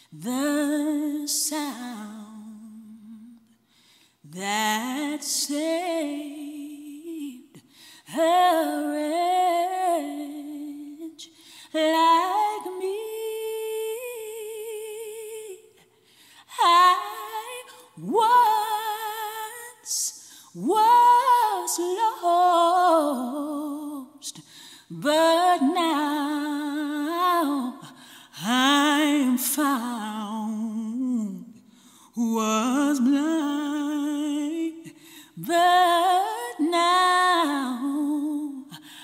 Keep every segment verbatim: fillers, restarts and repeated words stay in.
the sound that saved a wretch like me. I once was lost, but now I'm found. Was blind, but now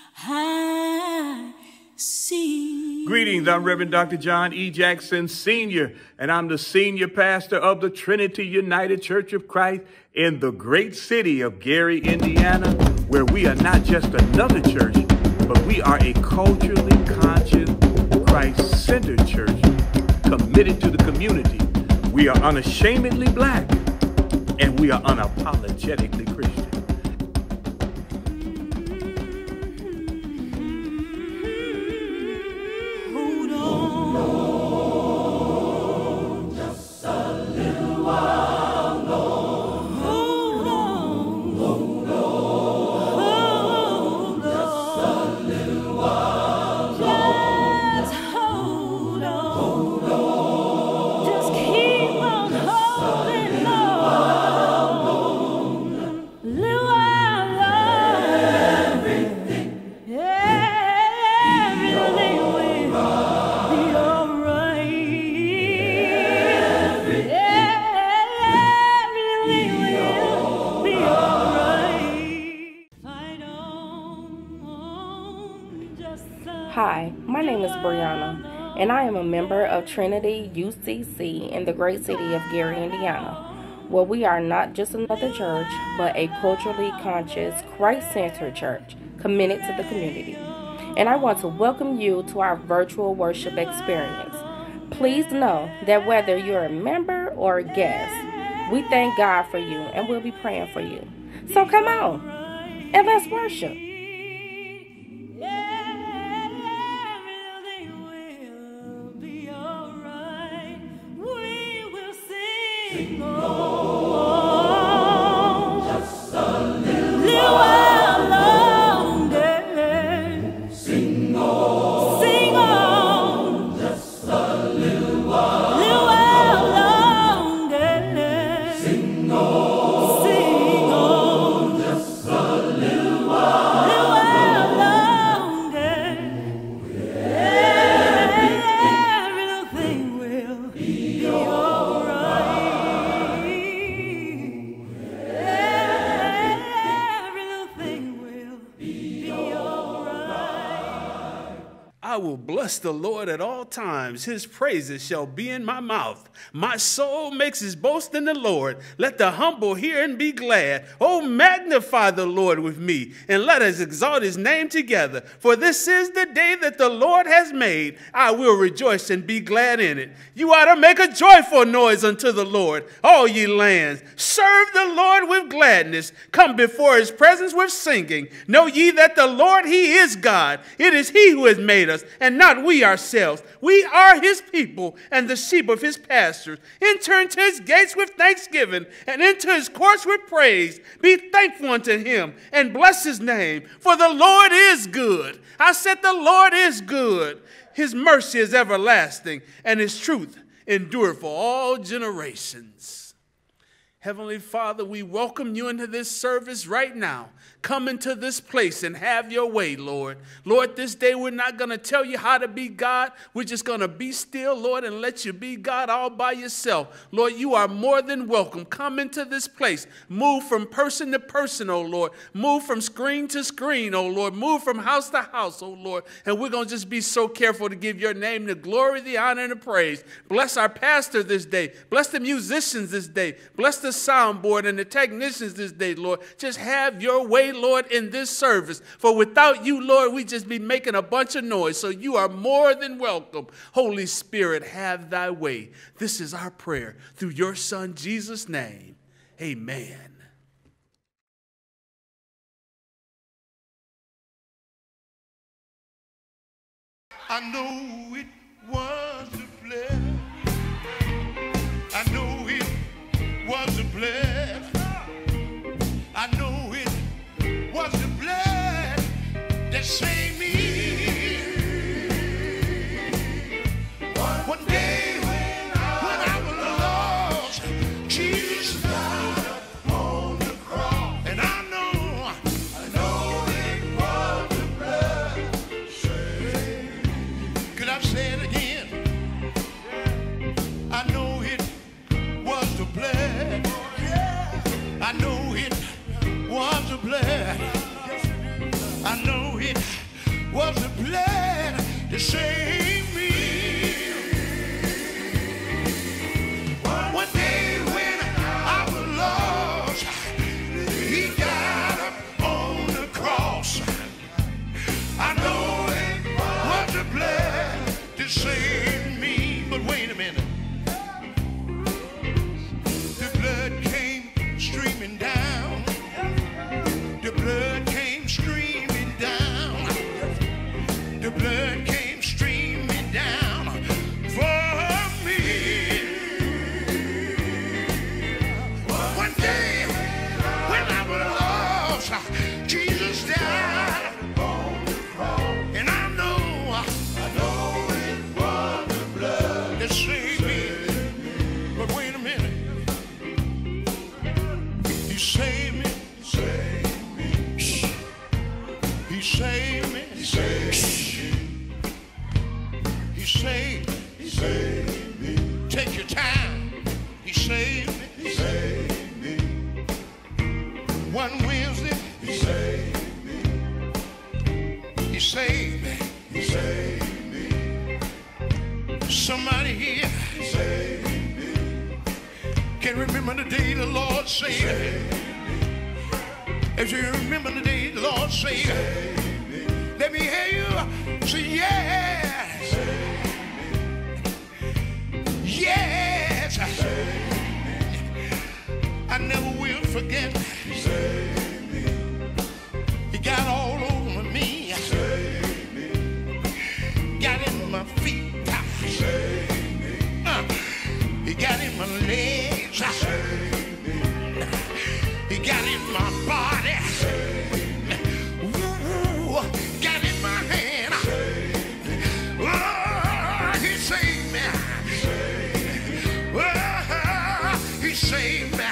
I see. Greetings, I'm Reverend Doctor John E. Jackson, Senior, and I'm the Senior Pastor of the Trinity United Church of Christ in the great city of Gary, Indiana, where we are not just another church, but we are a culturally conscious, Christ-centered church committed to the community. We are unashamedly black, and we are unapologetically Christian. Hold on, just a little while longer. Hold on, hold on, just a little while longer. Just hold on, hold on. Just keep on holding on. Little while longer. Everything, everything will be alright. Everything will be alright. Fight on, just a Hi, my name is Brianna, and I am a member of Trinity U C C in the great city of Gary, Indiana, where we are not just another church, but a culturally conscious, Christ-centered church committed to the community. And I want to welcome you to our virtual worship experience. Please know that whether you're a member or a guest, we thank God for you and we'll be praying for you. So come on, and let's worship. Everything will be alright. We will sing on just a little while longer. Sing on, sing on just a little while, little while longer. Sing on, sing on just a little while, little while longer. Everything will be alright. Everything will be alright. I will bless the Lord at all times. His praises shall be in my mouth. My soul makes his boast in the Lord. Let the humble hear and be glad. Oh, magnify the Lord with me, and let us exalt his name together. For this is the day that the Lord has made. I will rejoice and be glad in it. You ought to make a joyful noise unto the Lord, all ye lands. Serve the Lord with gladness. Come before his presence with singing. Know ye that the Lord, he is God. It is he who has made us, and not we ourselves. We are his people and the sheep of his pastures. Enter into his gates with thanksgiving and into his courts with praise. Be thankful unto him and bless his name, for the Lord is good. I said the Lord is good. His mercy is everlasting, and his truth endure for all generations. Heavenly Father, we welcome you into this service right now. Come into this place and have your way, Lord. Lord, this day we're not going to tell you how to be God. We're just going to be still, Lord, and let you be God all by yourself. Lord, you are more than welcome. Come into this place. Move from person to person, oh Lord. Move from screen to screen, oh Lord. Move from house to house, oh Lord. And we're going to just be so careful to give your name the glory, the honor, and the praise. Bless our pastor this day. Bless the musicians this day. Bless the soundboard and the technicians this day, Lord. Just have your way, Lord, in this service. For without you, Lord, we just be making a bunch of noise. So you are more than welcome. Holy Spirit, have thy way. This is our prayer through your Son, Jesus' name. Amen. I know it was a pleasure blood. I know it was the blood to save me. One day when I was lost, he died up on the cross. I know it was the blood to save me. But wait a minute. The blood came streaming down. The blood came streaming down. The blood came streaming down for me. One day when I was lost, Jesus died on the cross. And I know, I know it was the blood that saved me. But wait a minute. He saved me. Saved me. He saved me. He saved me. He saved me. He saved me. Take your time. He saved me. He saved me. One Wednesday. He saved me. He saved me. He saved me. Somebody here. He saved me. Can remember the day the Lord saved me. If you remember the day the Lord saved me, let me hear you say yes. Yes. I never will forget. He got all over me. Got in my feet. Uh, he got in my legs. He got in my body. Ooh, got in my hand. Oh, he saved me. Oh, he saved me.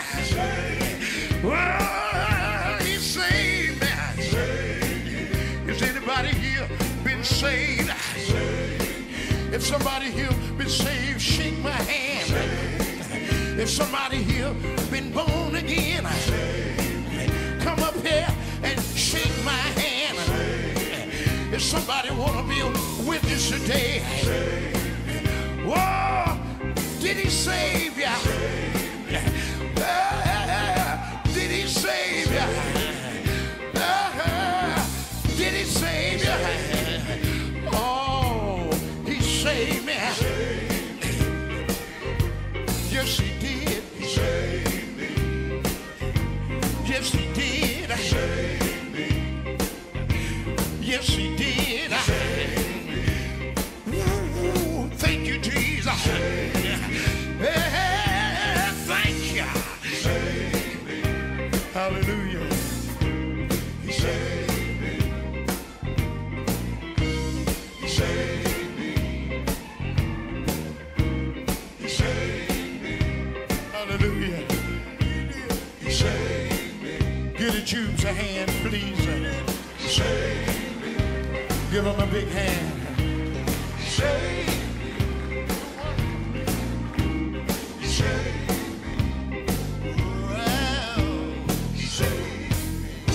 Oh, he saved me. Is anybody here been saved? If somebody here been saved, shake my hand. If somebody here been born again, come up here and shake my hand. If somebody wanna be a witness today, whoa, did he save ya? Uh, did he save ya? Uh, did he save ya? Oh, he saved me. Yes, he did. He saved me. Yes, he did. He saved me. Yes, he did. He saved me. Ooh, thank you, Jesus. Hey, thank you. He saved me. Hallelujah. He saved me. He saved me. He saved me. Hallelujah. He saved me. Give the troops a hand, please. He saved me. Give them a big hand. He saved me. He saved me. Well, he saved me.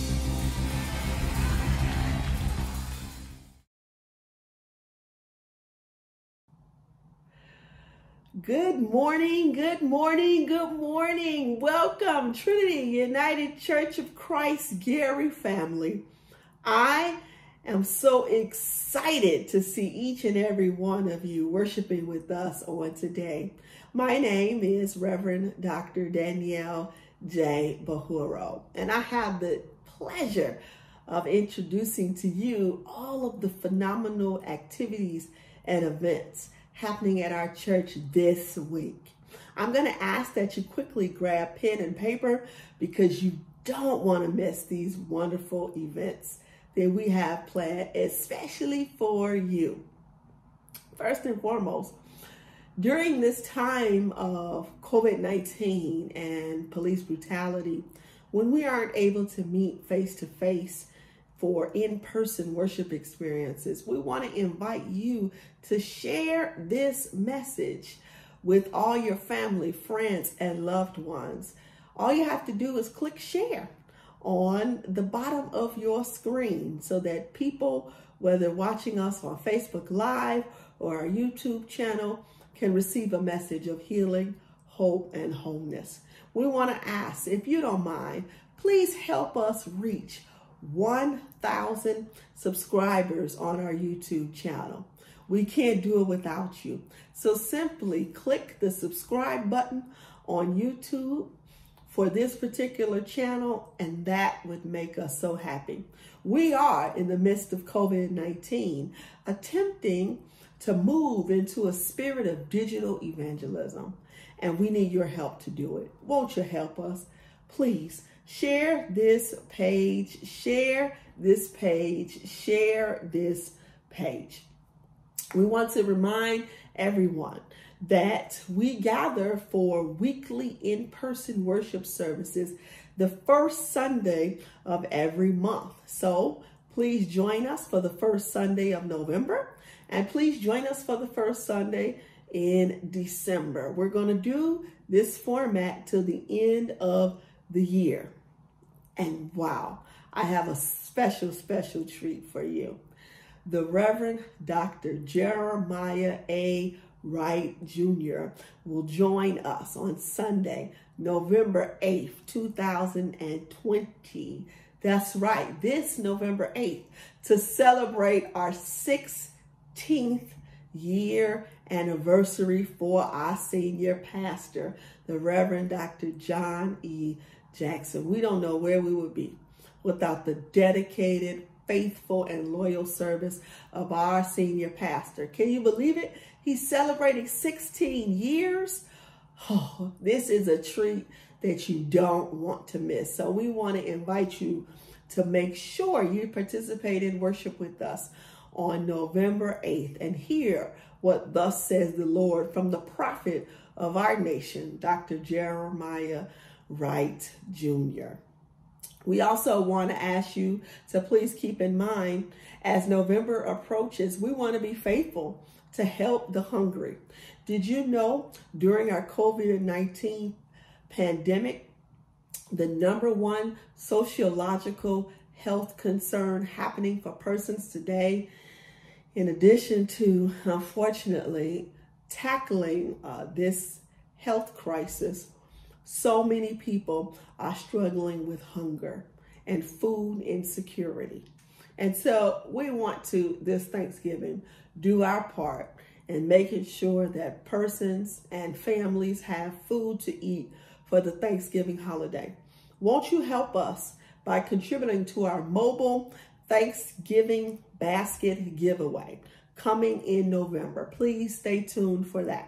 Good morning, good morning, good morning. Welcome, Trinity United Church of Christ, Gary family. I am so excited to see each and every one of you worshiping with us on today. My name is Reverend Doctor Danielle J. Bahuro, and I have the pleasure of introducing to you all of the phenomenal activities and events happening at our church this week. I'm going to ask that you quickly grab pen and paper because you don't want to miss these wonderful events that we have planned, especially for you. First and foremost, during this time of COVID nineteen and police brutality, when we aren't able to meet face to face for in-person worship experiences, we want to invite you to share this message with all your family, friends, and loved ones. All you have to do is click share on the bottom of your screen so that people, whether watching us on Facebook Live or our YouTube channel, can receive a message of healing, hope, and wholeness. We want to ask, if you don't mind, please help us reach one thousand subscribers on our YouTube channel. We can't do it without you. So simply click the subscribe button on YouTube for this particular channel, and that would make us so happy. We are in the midst of COVID nineteen, attempting to move into a spirit of digital evangelism, and we need your help to do it. Won't you help us? Please share this page, share this page, share this page. We want to remind everyone that we gather for weekly in-person worship services the first Sunday of every month. So please join us for the first Sunday of November, and please join us for the first Sunday in December. We're going to do this format till the end of the year. And wow, I have a special, special treat for you. The Reverend Doctor Jeremiah A. Wright Junior will join us on Sunday, November eighth, two thousand twenty. That's right, this November eighth, to celebrate our sixteenth year anniversary for our senior pastor, the Reverend Doctor John E. Jackson. We don't know where we would be without the dedicated, faithful, and loyal service of our senior pastor. Can you believe it? He's celebrating sixteen years. Oh, this is a treat that you don't want to miss. So we want to invite you to make sure you participate in worship with us on November eighth and hear what thus says the Lord from the prophet of our nation, Doctor Jeremiah Wright Junior We also want to ask you to please keep in mind, as November approaches, we want to be faithful to help the hungry. Did you know during our COVID nineteen pandemic, the number one sociological health concern happening for persons today, in addition to, unfortunately, tackling uh, this health crisis, so many people are struggling with hunger and food insecurity. And so we want to, this Thanksgiving, do our part in making sure that persons and families have food to eat for the Thanksgiving holiday. Won't you help us by contributing to our mobile Thanksgiving basket giveaway coming in November? Please stay tuned for that.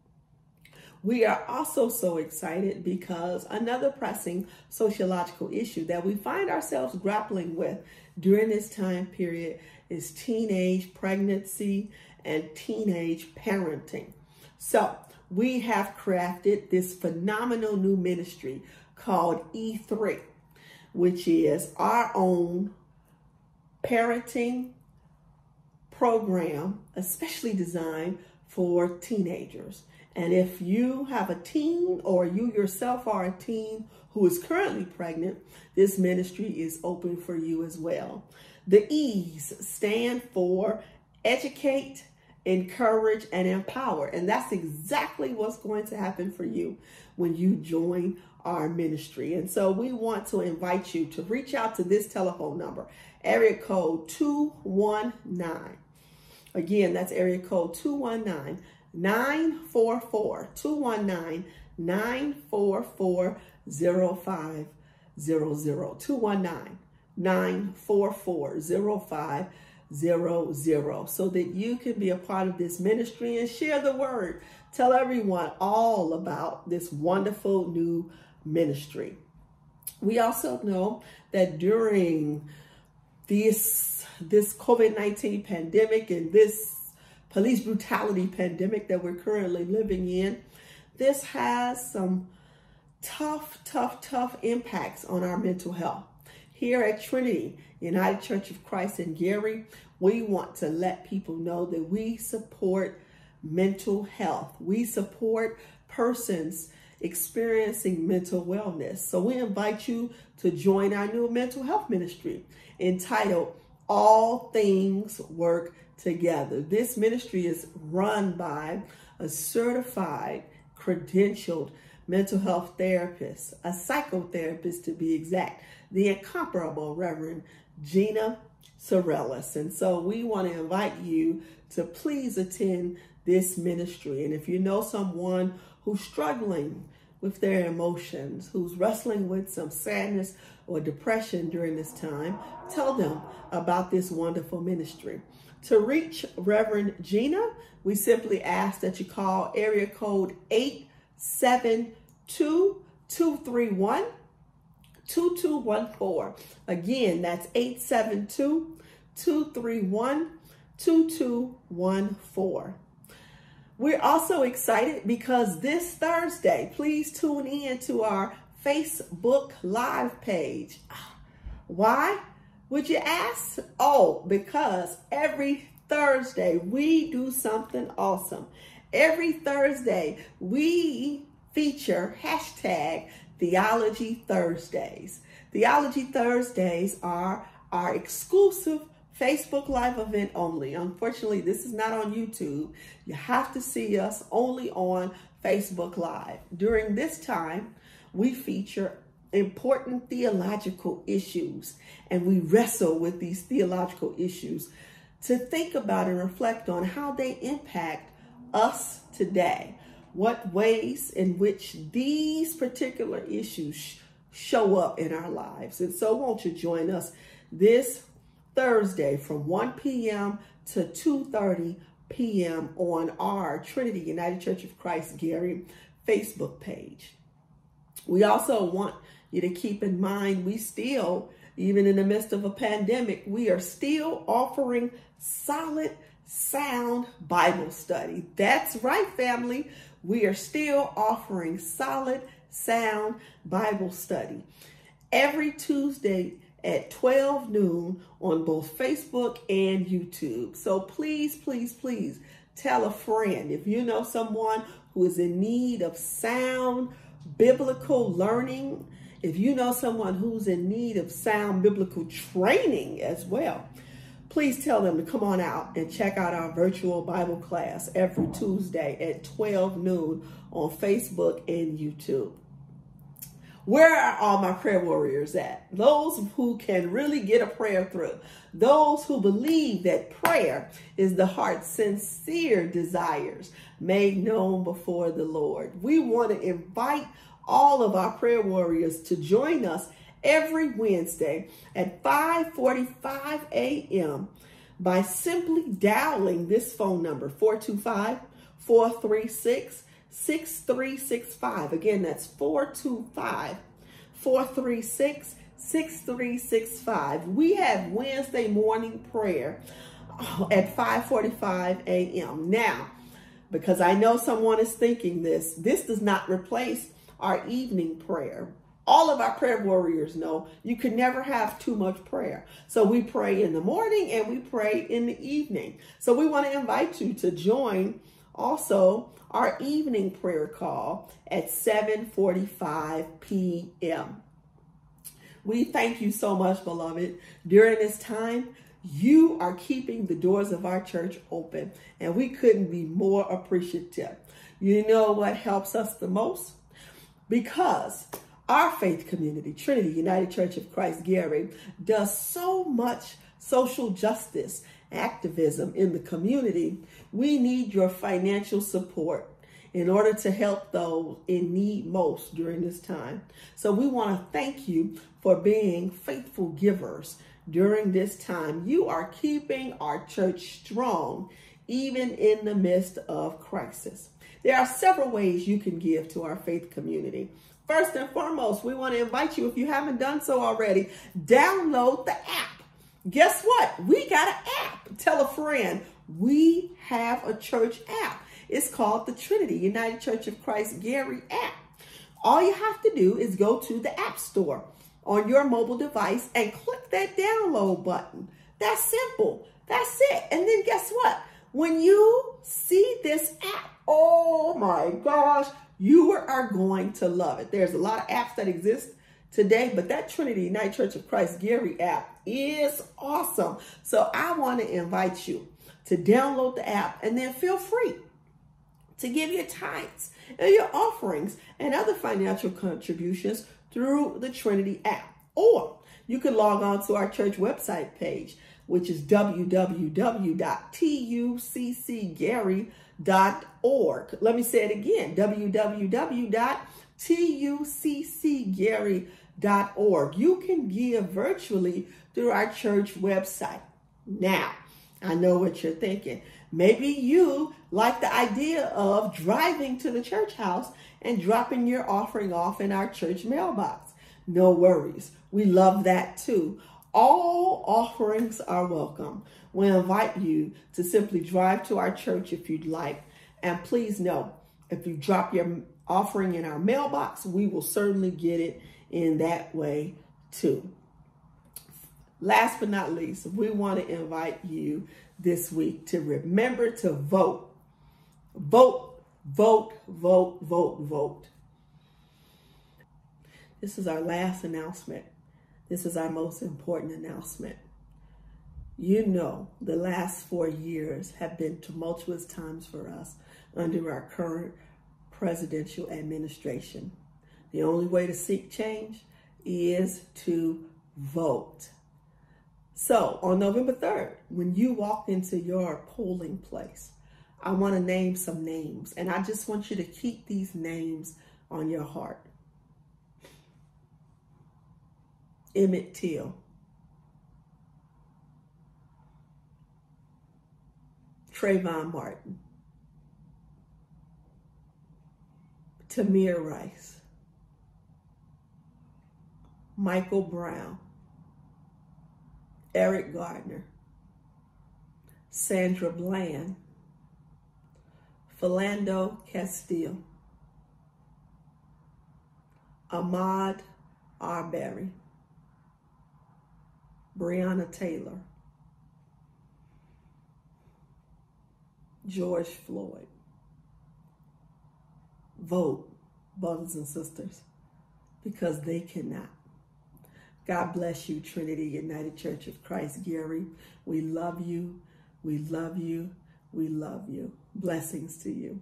We are also so excited because another pressing sociological issue that we find ourselves grappling with during this time period is teenage pregnancy and teenage parenting. So we have crafted this phenomenal new ministry called E three, which is our own parenting program, especially designed for teenagers. And if you have a teen or you yourself are a teen who is currently pregnant, this ministry is open for you as well. The E's stand for educate, encourage, and empower. And that's exactly what's going to happen for you when you join our ministry. And so we want to invite you to reach out to this telephone number, area code two one nine. Again, that's area code two one nine, nine four four, two one nine, nine four four, zero five zero zero, two one nine, nine four four, zero five zero zero, so that you can be a part of this ministry and share the word. Tell everyone all about this wonderful new ministry. We also know that during this, this COVID nineteen pandemic and this police brutality pandemic that we're currently living in, this has some tough, tough, tough impacts on our mental health. Here at Trinity United Church of Christ in Gary, we want to let people know that we support mental health. We support persons experiencing mental wellness. So we invite you to join our new mental health ministry entitled All Things Work Together. This ministry is run by a certified, credentialed mental health therapist, a psychotherapist to be exact, the incomparable Reverend Dena. And so we want to invite you to please attend this ministry. And if you know someone who's struggling with their emotions, who's wrestling with some sadness or depression during this time, tell them about this wonderful ministry. To reach Reverend Dena, we simply ask that you call area code eight seven two, two three one, two two one four. Again, that's eight seven two, two three one, two two one four. We're also excited because this Thursday, please tune in to our Facebook Live page. Why, would you ask? Oh, because every Thursday we do something awesome. Every Thursday we feature hashtag Theology Thursdays. Theology Thursdays are our exclusive Facebook Live event only. Unfortunately, this is not on YouTube. You have to see us only on Facebook Live. During this time, we feature important theological issues, and we wrestle with these theological issues to think about and reflect on how they impact us today. What ways in which these particular issues sh- show up in our lives. And so won't you join us this Thursday from one p m to two thirty p m on our Trinity United Church of Christ Gary Facebook page. We also want you to keep in mind, we still, even in the midst of a pandemic, we are still offering solid, sound Bible study. That's right, family. We are still offering solid, sound Bible study every Tuesday at twelve noon on both Facebook and YouTube. So please, please, please tell a friend. If you know someone who is in need of sound biblical learning, if you know someone who's in need of sound biblical training as well, please tell them to come on out and check out our virtual Bible class every Tuesday at twelve noon on Facebook and YouTube. Where are all my prayer warriors at? Those who can really get a prayer through. Those who believe that prayer is the heart's sincere desires made known before the Lord. We want to invite all of our prayer warriors to join us every Wednesday at five forty-five a m by simply dialing this phone number, four two five, four three six, six three six five. Again, that's four two five, four three six, six three six five. We have Wednesday morning prayer at five forty-five a m Now, because I know someone is thinking this, this does not replace our evening prayer. All of our prayer warriors know you can never have too much prayer. So we pray in the morning and we pray in the evening. So we want to invite you to join also our evening prayer call at seven forty-five p m We thank you so much, beloved. During this time, you are keeping the doors of our church open, and we couldn't be more appreciative. You know what helps us the most? Because our faith community, Trinity United Church of Christ Gary, does so much social justice activism in the community. We need your financial support in order to help those in need most during this time. So we want to thank you for being faithful givers during this time. You are keeping our church strong, even in the midst of crisis. There are several ways you can give to our faith community. First and foremost, we want to invite you, if you haven't done so already, download the app. Guess what? We got an app. Tell a friend. We have a church app. It's called the Trinity United Church of Christ Gary app. All you have to do is go to the App Store on your mobile device and click that download button. That's simple. That's it. And then guess what? when you see this app, oh my gosh, you are going to love it. There's a lot of apps that exist today, but that Trinity United Church of Christ Gary app is awesome. So I want to invite you to download the app, and then feel free to give your tithes and your offerings and other financial contributions through the Trinity app. Or you can log on to our church website page, which is w w w dot t u c c gary dot org. Let me say it again, w w w dot t u c c gary dot org. You can give virtually through our church website. Now, I know what you're thinking. Maybe you like the idea of driving to the church house and dropping your offering off in our church mailbox. No worries. We love that too. All offerings are welcome. We invite you to simply drive to our church if you'd like. And please know, if you drop your offering in our mailbox, we will certainly get it in that way too. Last but not least, we want to invite you this week to remember to vote. Vote, vote, vote, vote, vote. This is our last announcement. This is our most important announcement. You know, the last four years have been tumultuous times for us under our current presidential administration. The only way to seek change is to vote. So on November third, when you walk into your polling place, I want to name some names, and I just want you to keep these names on your heart. Emmett Till, Trayvon Martin, Tamir Rice, Michael Brown, Eric Gardner, Sandra Bland, Philando Castile, Ahmaud Arbery, Breonna Taylor, George Floyd. Vote, brothers and sisters, because they cannot. God bless you, Trinity United Church of Christ Gary. We love you. We love you. We love you. Blessings to you.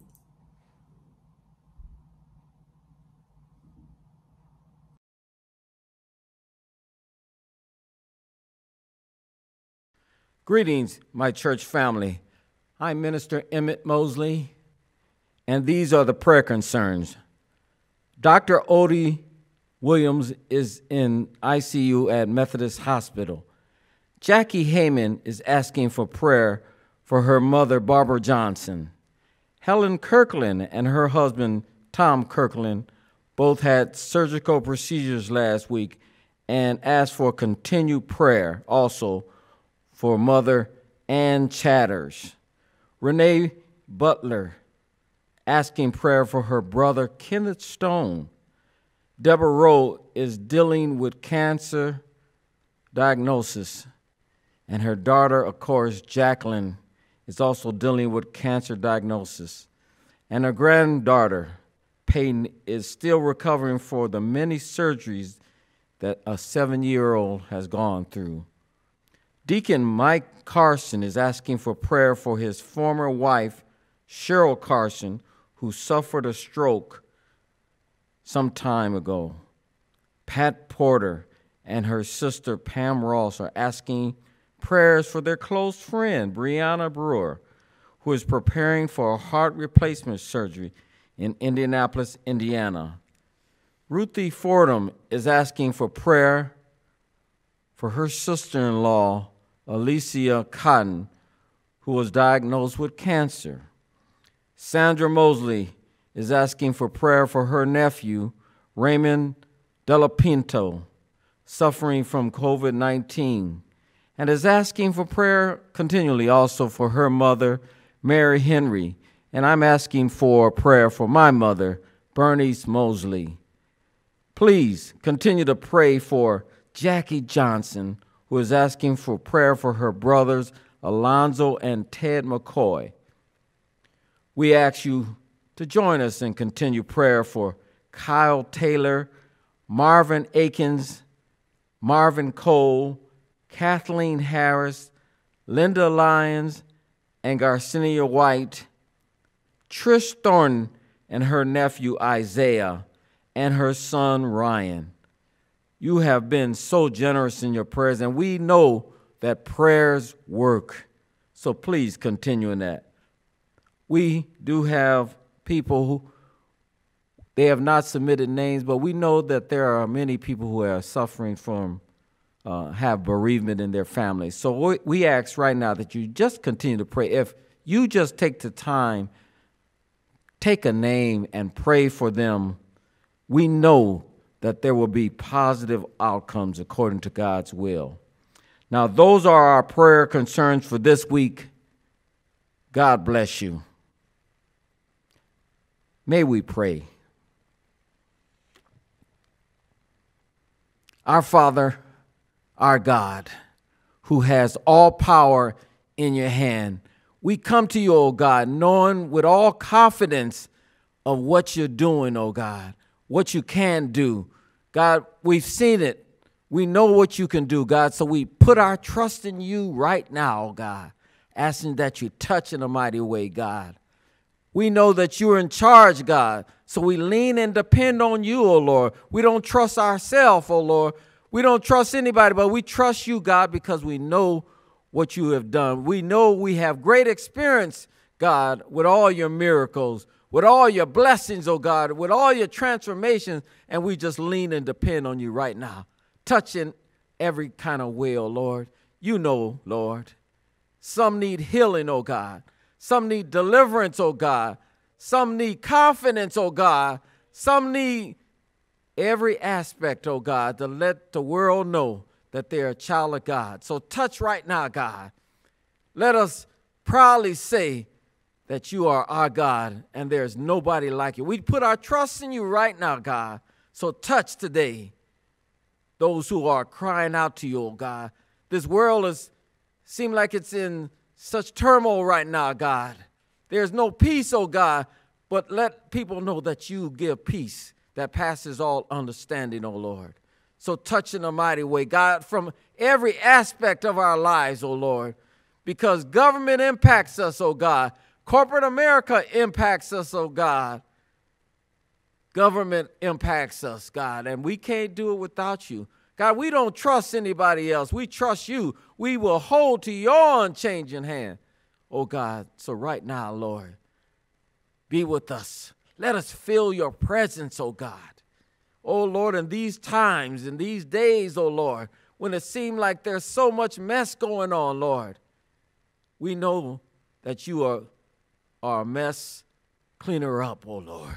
Greetings, my church family. I'm Minister Emmett Mosley, and these are the prayer concerns. Doctor Odie Williams is in I C U at Methodist Hospital. Jackie Heyman is asking for prayer for her mother, Barbara Johnson. Helen Kirkland and her husband, Tom Kirkland, both had surgical procedures last week and asked for continued prayer also for Mother Ann Chatters. Renee Butler asking prayer for her brother, Kenneth Stone. Deborah Rowe is dealing with cancer diagnosis, and her daughter, of course, Jacqueline, is also dealing with cancer diagnosis. And her granddaughter, Peyton, is still recovering for the many surgeries that a seven-year-old has gone through. Deacon Mike Carson is asking for prayer for his former wife, Cheryl Carson, who suffered a stroke some time ago. Pat Porter and her sister, Pam Ross, are asking prayers for their close friend, Brianna Brewer, who is preparing for a heart replacement surgery in Indianapolis, Indiana. Ruthie Fordham is asking for prayer for her sister-in-law, Alicia Cotton, who was diagnosed with cancer. Sandra Mosley is asking for prayer for her nephew, Raymond Delapinto, suffering from COVID nineteen, and is asking for prayer continually also for her mother, Mary Henry. And I'm asking for prayer for my mother, Bernice Mosley. Please continue to pray for Jackie Johnson, who is asking for prayer for her brothers, Alonzo, and Ted McCoy. We ask you to join us in continued prayer for Kyle Taylor, Marvin Akins, Marvin Cole, Kathleen Harris, Linda Lyons, and Garcinia White, Trish Thornton and her nephew Isaiah, and her son Ryan. You have been so generous in your prayers, and we know that prayers work. So please continue in that. We do have people who, they have not submitted names, but we know that there are many people who are suffering from, uh, have bereavement in their families. So we, we ask right now that you just continue to pray. If you just take the time, take a name and pray for them, we know that there will be positive outcomes according to God's will. Now, those are our prayer concerns for this week. God bless you. May we pray. Our Father, our God, who has all power in your hand, we come to you, O God, knowing with all confidence of what you're doing, O God, what you can do. God, we've seen it. We know what you can do, God, so we put our trust in you right now, oh God, asking that you touch in a mighty way, God. We know that you're in charge, God, so we lean and depend on you, oh Lord. We don't trust ourselves, oh Lord. We don't trust anybody, but we trust you, God, because we know what you have done. We know we have great experience, God, with all your miracles, with all your blessings, oh God, with all your transformations, and we just lean and depend on you right now. Touching every kind of way, oh Lord. You know, Lord. Some need healing, oh God. Some need deliverance, oh God. Some need confidence, oh God. Some need every aspect, oh God, to let the world know that they're a child of God. So touch right now, God. Let us proudly say that you are our God and there's nobody like you. We put our trust in you right now, God. So touch today those who are crying out to you, oh God. This world is seem like it's in such turmoil right now, God. There's no peace, oh God, but let people know that you give peace that passes all understanding, oh Lord. So touch in a mighty way, God, from every aspect of our lives, oh Lord, because government impacts us, oh God. Corporate America impacts us, oh God. Government impacts us, God, and we can't do it without you. God, we don't trust anybody else. We trust you. We will hold to your unchanging hand, oh God. So right now, Lord, be with us. Let us feel your presence, oh God. Oh Lord, in these times, in these days, oh Lord, when it seems like there's so much mess going on, Lord, we know that you are our mess cleaner up, oh Lord.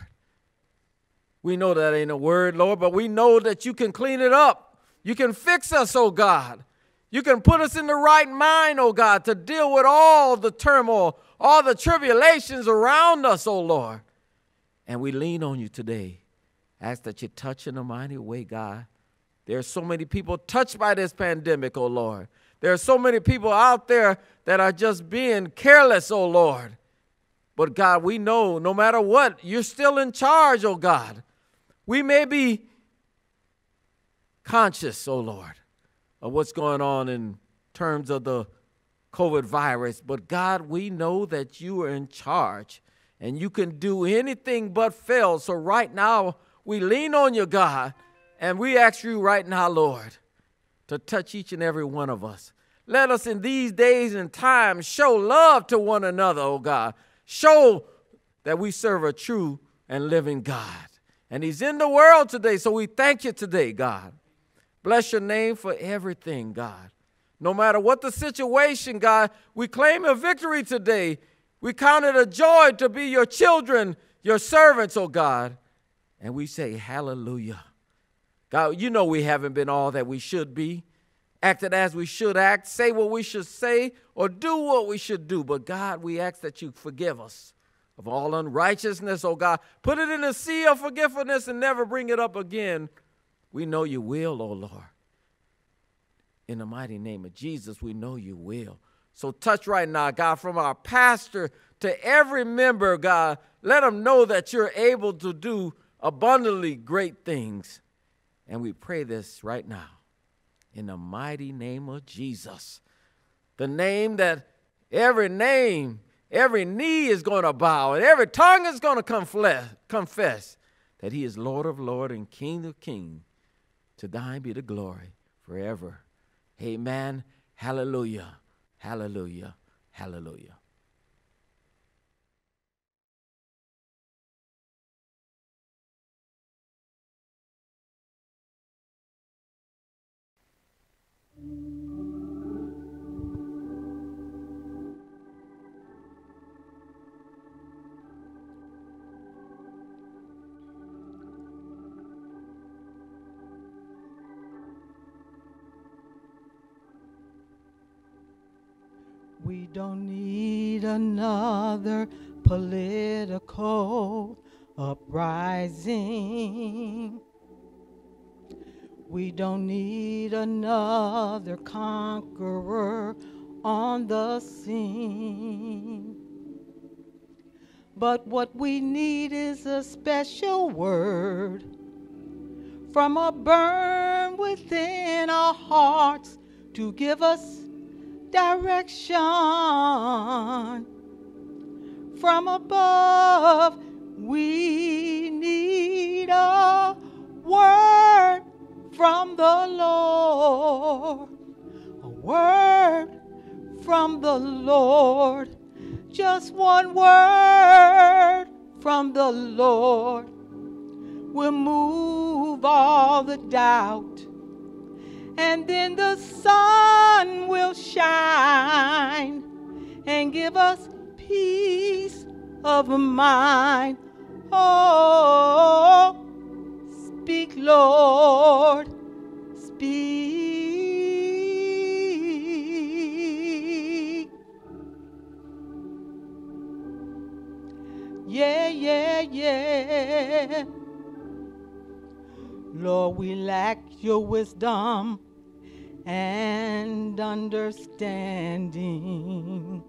We know that ain't a word, Lord, but we know that you can clean it up. You can fix us, oh God. You can put us in the right mind, oh God, to deal with all the turmoil, all the tribulations around us, oh Lord. And we lean on you today. Ask that you touch in a mighty way, God. There are so many people touched by this pandemic, oh Lord. There are so many people out there that are just being careless, oh Lord. But God, we know no matter what, you're still in charge, oh God. We may be conscious, oh Lord, of what's going on in terms of the COVID virus, but God, we know that you are in charge and you can do anything but fail. So right now, we lean on you, God, and we ask you right now, Lord, to touch each and every one of us. Let us in these days and times show love to one another, oh God. Show that we serve a true and living God. And he's in the world today, so we thank you today, God. Bless your name for everything, God. No matter what the situation, God, we claim a victory today. We count it a joy to be your children, your servants, oh God. And we say hallelujah. God, you know we haven't been all that we should be, acted as we should act, say what we should say, or do what we should do. But God, we ask that you forgive us of all unrighteousness, oh God. Put it in the sea of forgiveness and never bring it up again. We know you will, oh Lord. In the mighty name of Jesus, we know you will. So touch right now, God, from our pastor to every member, God. Let them know that you're able to do abundantly great things. And we pray this right now in the mighty name of Jesus. The name that every name, every knee is going to bow, and every tongue is going to confess that he is Lord of lords and King of kings. To thine be the glory forever. Amen. Hallelujah. Hallelujah. Hallelujah. We don't need another political uprising. We don't need another conqueror on the scene. But what we need is a special word from a burn within our hearts to give us direction from above. We need a word from the Lord, a word from the Lord, just one word from the Lord will move all the doubt, and then the sun will shine and give us peace of mind. Oh, speak, Lord, speak. Yeah, yeah, yeah. Lord, we lack your wisdom and understanding.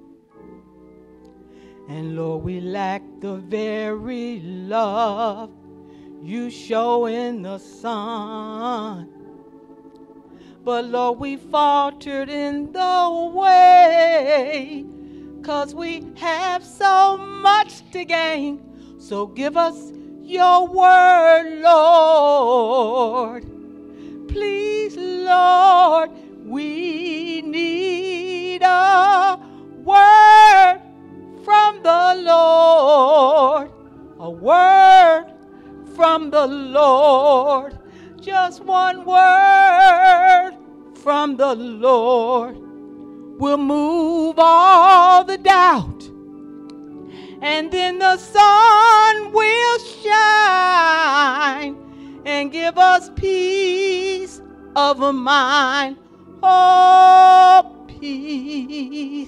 And Lord, we lack the very love you show in the sun. But Lord, we faltered in the way, 'cause we have so much to gain. So give us your word, Lord. Please, Lord, we need a word from the Lord, a word from the Lord, just one word from the Lord will move all the doubt, and then the sun will shine and give us peace of mind. Oh, peace,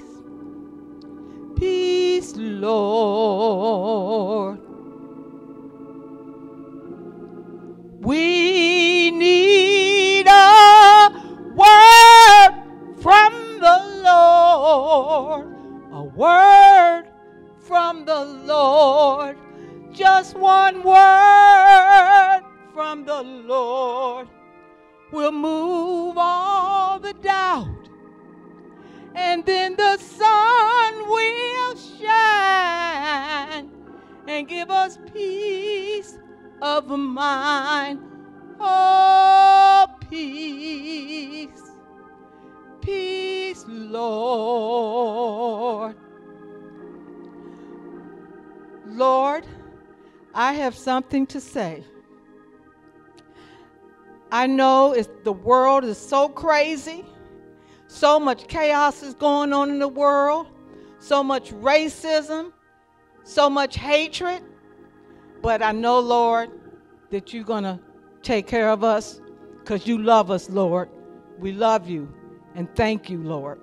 peace, Lord. We need a word from the Lord, a word from the Lord, just one word from the Lord will move all the doubt, and then the sun will shine and give us peace of mind. Oh, peace, peace, Lord. Lord, I have something to say. I know it's, the world is so crazy. So much chaos is going on in the world. So much racism. So much hatred. But I know, Lord, that you're going to take care of us because you love us, Lord. We love you. And thank you, Lord.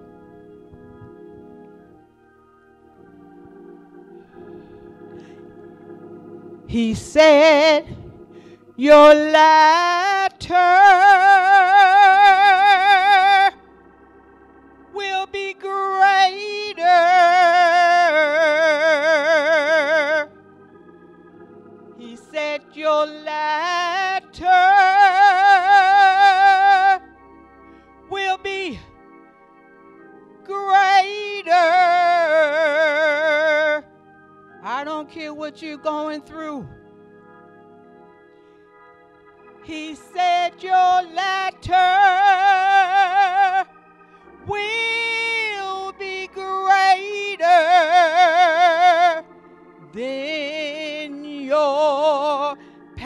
He said, your latter will be great. said your latter will be greater. I don't care what you're going through. He said your latter will be greater than your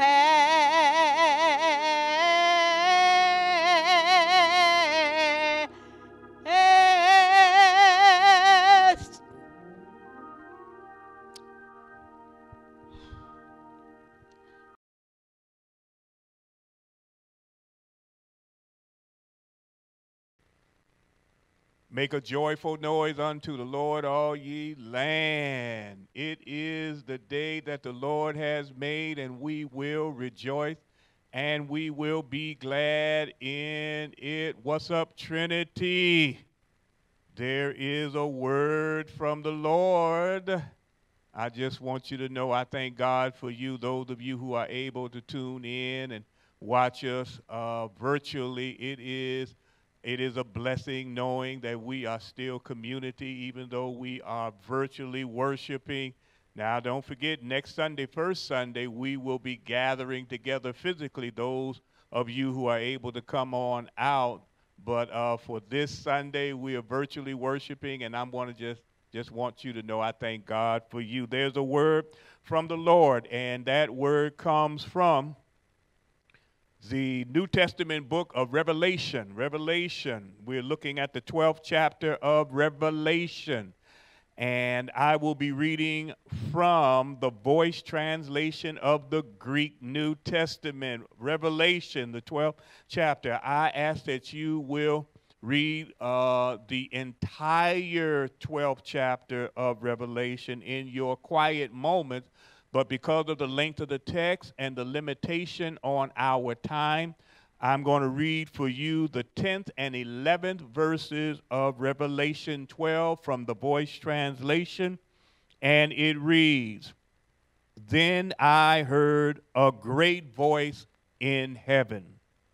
past. Make a joyful noise unto the Lord, all ye land. It is the day that the Lord has made, and we will rejoice, and we will be glad in it. What's up, Trinity? There is a word from the Lord. I just want you to know I thank God for you, those of you who are able to tune in and watch us uh, virtually. It is It is a blessing knowing that we are still community, even though we are virtually worshiping. Now, don't forget, next Sunday, first Sunday, we will be gathering together physically, those of you who are able to come on out. But uh, for this Sunday, we are virtually worshiping, and I'm going to just, just want you to know I thank God for you. There's a word from the Lord, and that word comes from the New Testament book of Revelation. Revelation. We're looking at the twelfth chapter of Revelation. And I will be reading from the Voice translation of the Greek New Testament. Revelation, the twelfth chapter. I ask that you will read uh, the entire twelfth chapter of Revelation in your quiet moments. But because of the length of the text and the limitation on our time, I'm going to read for you the tenth and eleventh verses of Revelation twelve from the Voice translation. And it reads, "Then I heard a great voice in heaven.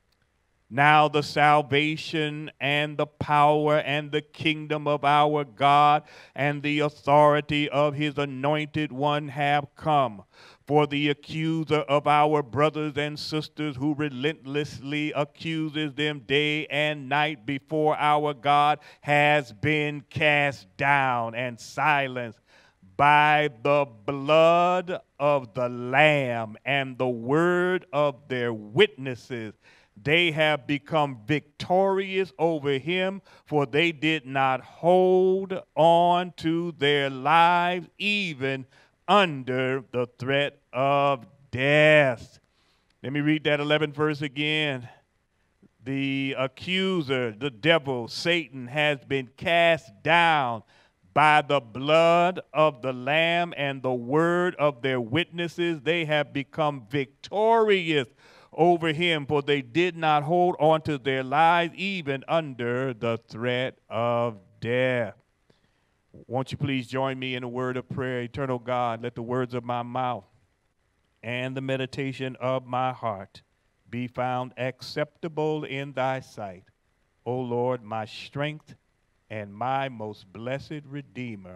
Now the salvation and the power and the kingdom of our God and the authority of his anointed one have come. For the accuser of our brothers and sisters, who relentlessly accuses them day and night before our God, has been cast down and silenced by the blood of the Lamb and the word of their witnesses. They have become victorious over him, for they did not hold on to their lives even under the threat of death." Let me read that eleventh verse again. The accuser, the devil, Satan, has been cast down by the blood of the Lamb and the word of their witnesses. They have become victorious over him, for they did not hold on to their lives even under the threat of death. Won't you please join me in a word of prayer? Eternal God, let the words of my mouth and the meditation of my heart be found acceptable in thy sight, O Lord, my strength and my most blessed Redeemer.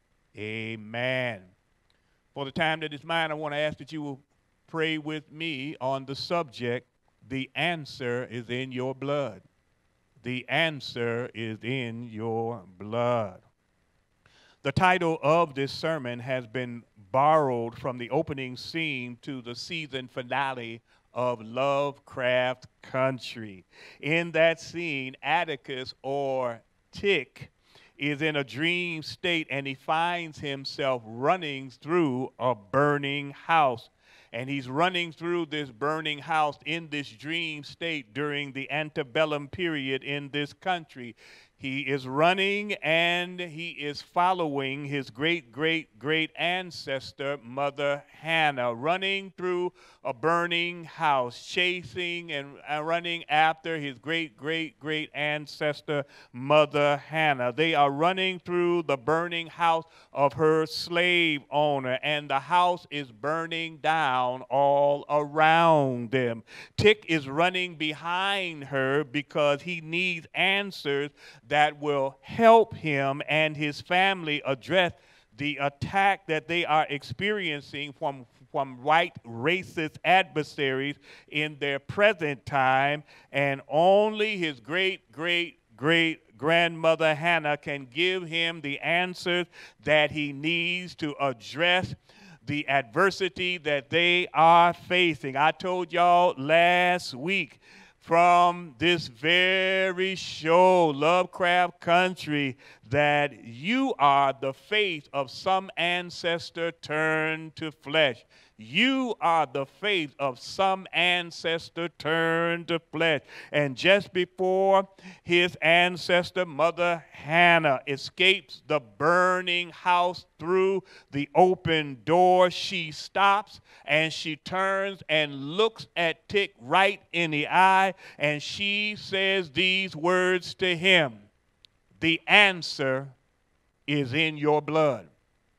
Amen. For the time that is mine, I want to ask that you will pray with me on the subject, "The answer is in your blood." The answer is in your blood. The title of this sermon has been borrowed from the opening scene to the season finale of Lovecraft Country. In that scene, Atticus, or Tick, is in a dream state, and he finds himself running through a burning house. And he's running through this burning house in this dream state during the antebellum period in this country. He is running and he is following his great, great, great ancestor, Mother Hannah, running through a burning house, chasing and uh, running after his great, great, great ancestor, Mother Hannah. They are running through the burning house of her slave owner, and the house is burning down all around them. Tick is running behind her because he needs answers that will help him and his family address the attack that they are experiencing from, from white racist adversaries in their present time, and only his great, great, great grandmother Hannah can give him the answers that he needs to address the adversity that they are facing. I told y'all last week, from this very show, Lovecraft Country, that you are the faith of some ancestor turned to flesh. You are the faith of some ancestor turned to flesh. And just before his ancestor, Mother Hannah, escapes the burning house through the open door, she stops and she turns and looks at Tick right in the eye, and she says these words to him: "The answer is in your blood.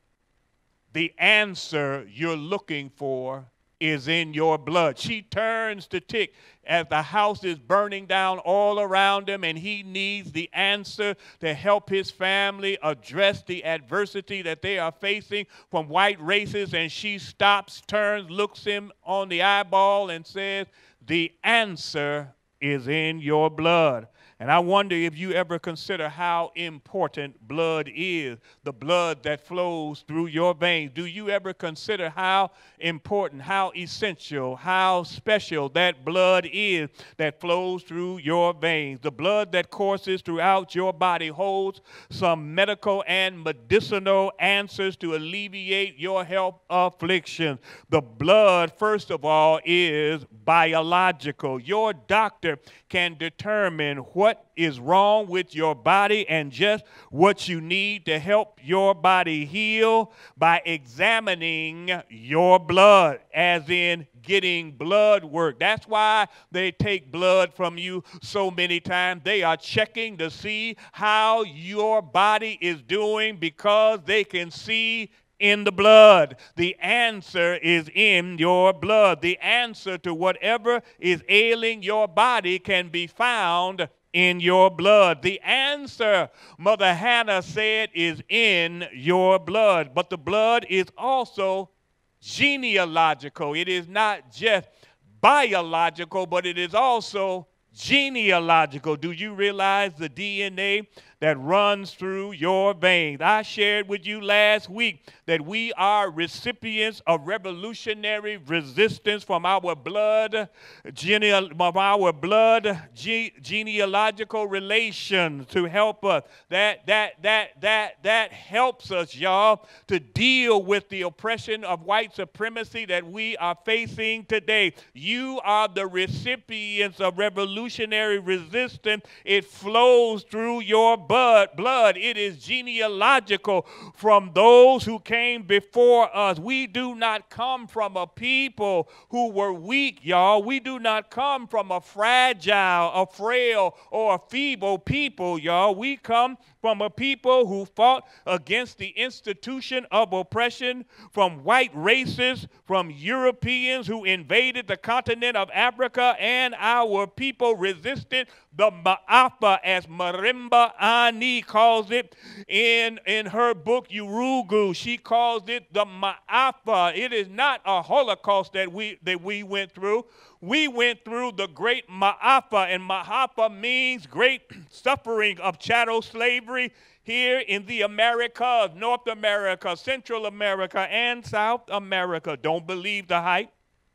The answer you're looking for is in your blood." She turns to Tick as the house is burning down all around him, and he needs the answer to help his family address the adversity that they are facing from white races. And she stops, turns, looks him on the eyeball, and says, "The answer is in your blood." And I wonder if you ever consider how important blood is, the blood that flows through your veins. Do you ever consider how important, how essential, how special that blood is that flows through your veins? The blood that courses throughout your body holds some medical and medicinal answers to alleviate your health afflictions. The blood, first of all, is biological. Your doctor can determine what is wrong with your body and just what you need to help your body heal by examining your blood, as in getting blood work. That's why they take blood from you so many times. They are checking to see how your body is doing, because they can see in the blood. The answer is in your blood. The answer to whatever is ailing your body can be found in your blood. The answer, Mother Hannah said, is in your blood. But the blood is also genealogical. It is not just biological, but it is also genealogical. Do you realize the D N A that runs through your veins? I shared with you last week that we are recipients of revolutionary resistance from our blood, gene- from our blood ge- genealogical relations to help us. That that that that that helps us, y'all, to deal with the oppression of white supremacy that we are facing today. You are the recipients of revolutionary resistance. It flows through your blood. Blood. It is genealogical from those who came before us. We do not come from a people who were weak, y'all. We do not come from a fragile, a frail, or a feeble people, y'all. We come from a people who fought against the institution of oppression from white races, from Europeans who invaded the continent of Africa, and our people resisted the Ma'afa, as Marimba Ani calls it in, in her book Urugu. She calls it the Ma'afa. It is not a Holocaust that we, that we went through. We went through the great Ma'afa, and Ma'afa means great suffering of chattel slavery here in the Americas, North America, Central America, and South America. Don't believe the hype.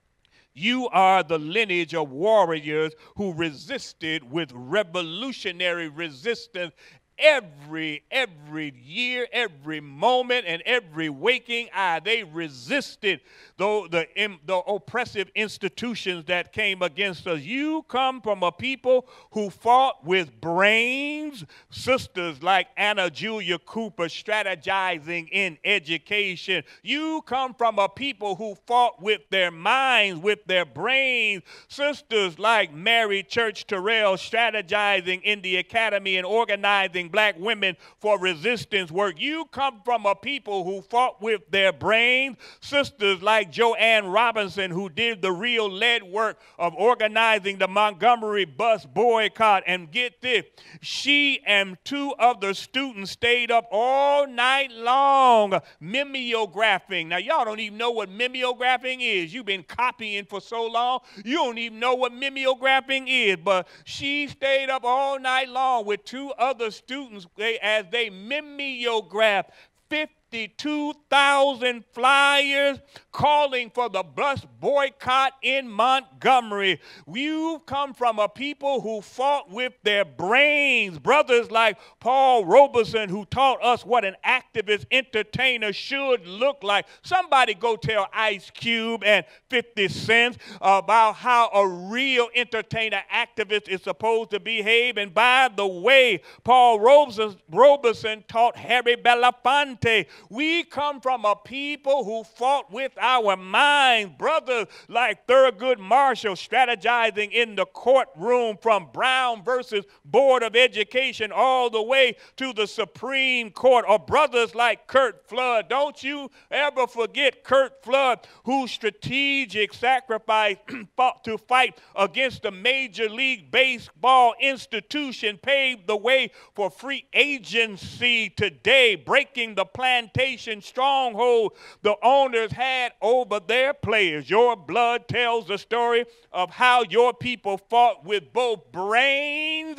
You are the lineage of warriors who resisted with revolutionary resistance every, every year, every moment, and every waking eye. They resisted the, the, the oppressive institutions that came against us. You come from a people who fought with brains, sisters like Anna Julia Cooper strategizing in education. You come from a people who fought with their minds, with their brains, sisters like Mary Church Terrell strategizing in the academy and organizing black women for resistance work. You come from a people who fought with their brains, sisters like Joanne Robinson, who did the real lead work of organizing the Montgomery bus boycott. And get this, she and two other students stayed up all night long mimeographing. Now, y'all don't even know what mimeographing is. You've been copying for so long, you don't even know what mimeographing is. But she stayed up all night long with two other students they, as they mimeographed fifty-two thousand flyers calling for the bus boycott in Montgomery. You come from a people who fought with their brains. Brothers like Paul Robeson, who taught us what an activist entertainer should look like. Somebody go tell Ice Cube and fifty cents about how a real entertainer activist is supposed to behave. And by the way, Paul Robeson, Robeson taught Harry Belafonte. We come from a people who fought with our minds. Brothers like Thurgood Marshall strategizing in the courtroom from Brown versus Board of Education all the way to the Supreme Court. Or brothers like Curt Flood. Don't you ever forget Curt Flood, whose strategic sacrifice fought to fight against the Major League Baseball institution paved the way for free agency today, breaking the plantation stronghold the owners had over their players. Your blood tells the story of how your people fought with both brains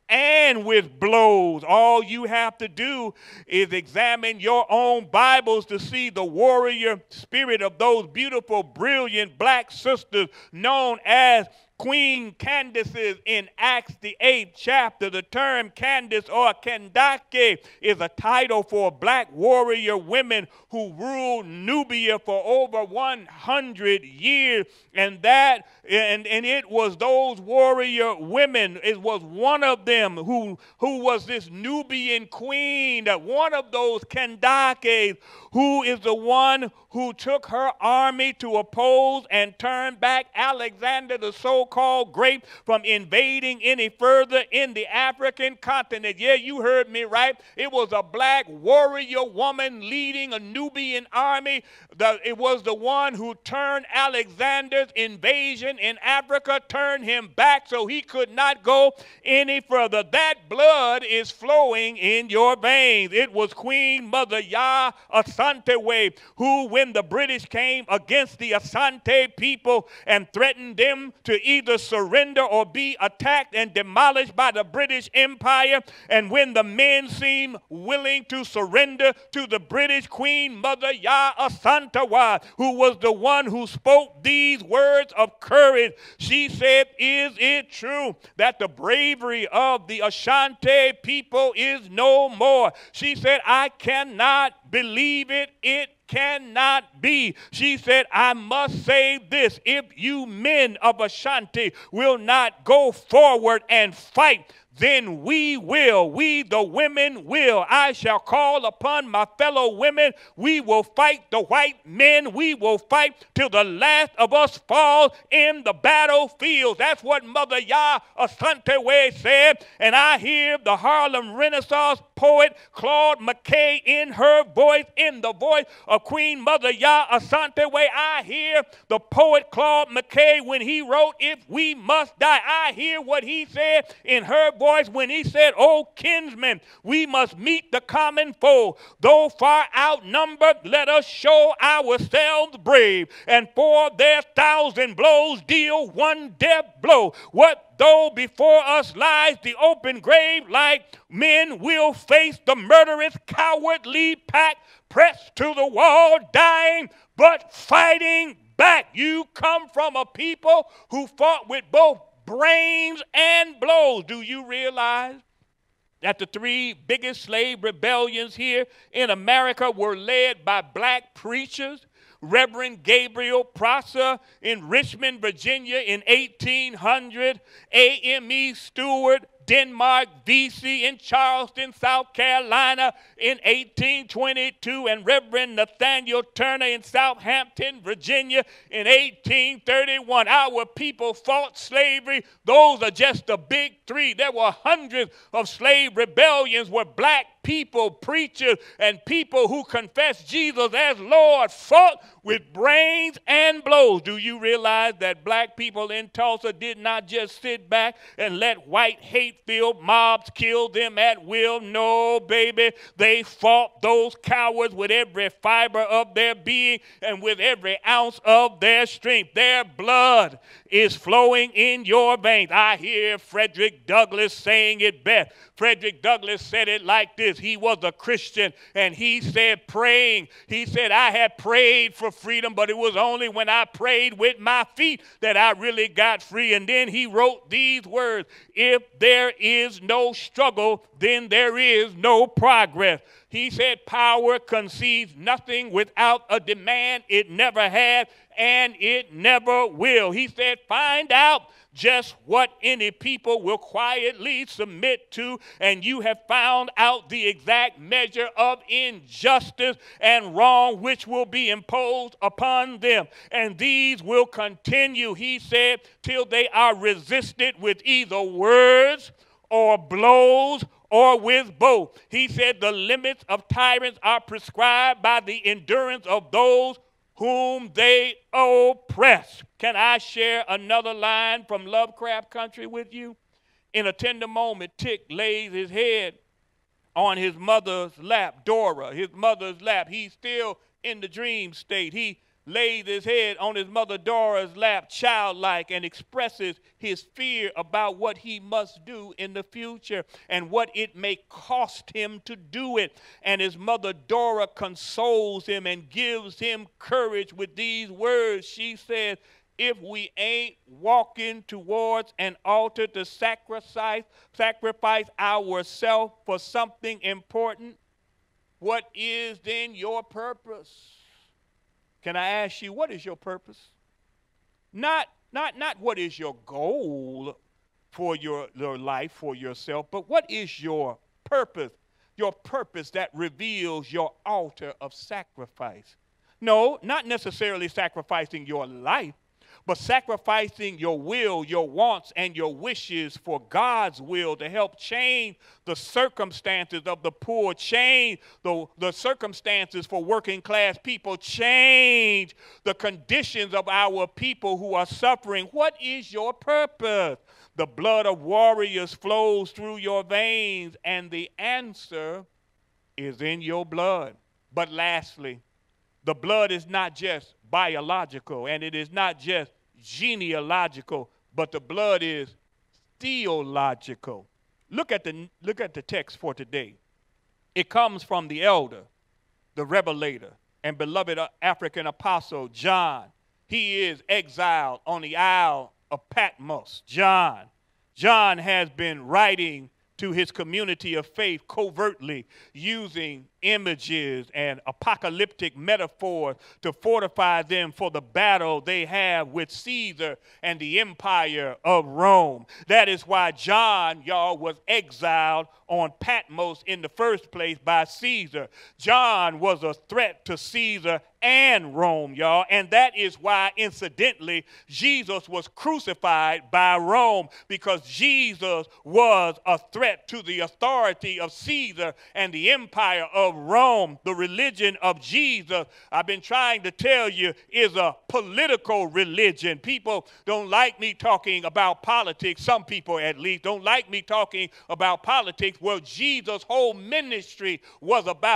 and with blows. All you have to do is examine your own Bibles to see the warrior spirit of those beautiful, brilliant black sisters known as Queen Candaces in Acts, the eighth chapter. The term Candace or Kandake is a title for black warrior women who ruled Nubia for over one hundred years. And that, and, and it was those warrior women, it was one of them who, who was this Nubian queen, that one of those Kandakes, who is the one who took her army to oppose and turn back Alexander the so-called Great from invading any further in the African continent. Yeah, you heard me right. It was a black warrior woman leading a Nubian army. The, it was the one who turned Alexander's invasion in Africa, turned him back so he could not go any further. That blood is flowing in your veins. It was Queen Mother Yah Asante, who, when the British came against the Asante people and threatened them to either surrender or be attacked and demolished by the British Empire, and when the men seemed willing to surrender to the British, Queen Mother Yah Asante, who was the one who spoke these words of courage, she said, "Is it true that the bravery of the Ashanti people is no more?" She said, "I cannot believe it. It cannot be." She said, "I must say this. If you men of Ashanti will not go forward and fight, then we will, we the women will. I shall call upon my fellow women. We will fight the white men. We will fight till the last of us falls in the battlefield." That's what Mother Yah Asante said. And I hear the Harlem Renaissance poet Claude McKay in her voice, in the voice of Queen Mother Yah Asante. I hear the poet Claude McKay when he wrote, "If we must die." I hear what he said in her voice when he said, "O kinsmen, we must meet the common foe. Though far outnumbered, let us show ourselves brave, and for their thousand blows deal one death blow. What though before us lies the open grave? Like men will face the murderous, cowardly pack, pressed to the wall, dying, but fighting back." You come from a people who fought with both brains and blows. Do you realize that the three biggest slave rebellions here in America were led by black preachers. Reverend Gabriel Prosser in Richmond, Virginia in eighteen hundred, A M E Stewart, Denmark, V C in Charleston, South Carolina in eighteen twenty-two, and Reverend Nathaniel Turner in Southampton, Virginia in eighteen thirty-one. Our people fought slavery. Those are just the big three. There were hundreds of slave rebellions where black people, preachers, and people who confessed Jesus as Lord fought with brains and blows. Do you realize that black people in Tulsa did not just sit back and let white hate-filled mobs kill them at will? No, baby. They fought those cowards with every fiber of their being and with every ounce of their strength. Their blood is flowing in your veins. I hear Frederick Douglass saying it best. Frederick Douglass said it like this. He was a Christian, and he said praying. He said, I had prayed for freedom, but it was only when I prayed with my feet that I really got free. And then he wrote these words, if there is no struggle, then there is no progress. He said, power conceives nothing without a demand. It never had, and it never will. He said, find out just what any people will quietly submit to, and you have found out the exact measure of injustice and wrong which will be imposed upon them. And these will continue, he said, till they are resisted with either words or blows or with both. He said the limits of tyrants are prescribed by the endurance of those whom they oppress. Can I share another line from Lovecraft Country with you? In a tender moment, Tick lays his head on his mother's lap, Dora, his mother's lap. He's still in the dream state. He lays his head on his mother Dora's lap, childlike, and expresses his fear about what he must do in the future and what it may cost him to do it. And his mother Dora consoles him and gives him courage with these words. She says, if we ain't walking towards an altar to sacrifice, sacrifice ourselves for something important, what is then your purpose? Can I ask you, what is your purpose? Not, not, not what is your goal for your, your life, for yourself, but what is your purpose? Your purpose that reveals your altar of sacrifice. No, not necessarily sacrificing your life, but sacrificing your will, your wants, and your wishes for God's will to help change the circumstances of the poor, change the, the circumstances for working class people, change the conditions of our people who are suffering. What is your purpose? The blood of warriors flows through your veins, and the answer is in your blood. But lastly, the blood is not just biological, and it is not just genealogical, but the blood is theological. Look at the, look at the text for today. It comes from the elder, the revelator, and beloved African apostle, John. He is exiled on the Isle of Patmos. John. John has been writing to his community of faith covertly, using images and apocalyptic metaphors to fortify them for the battle they have with Caesar and the empire of Rome. That is why John, y'all, was exiled on Patmos in the first place by Caesar. John was a threat to Caesar and Rome, y'all, and that is why, incidentally, Jesus was crucified by Rome, because Jesus was a threat to the authority of Caesar and the empire of Rome. The religion of Jesus, I've been trying to tell you, is a political religion. People don't like me talking about politics. Some people, at least, don't like me talking about politics. Well, Jesus' whole ministry was about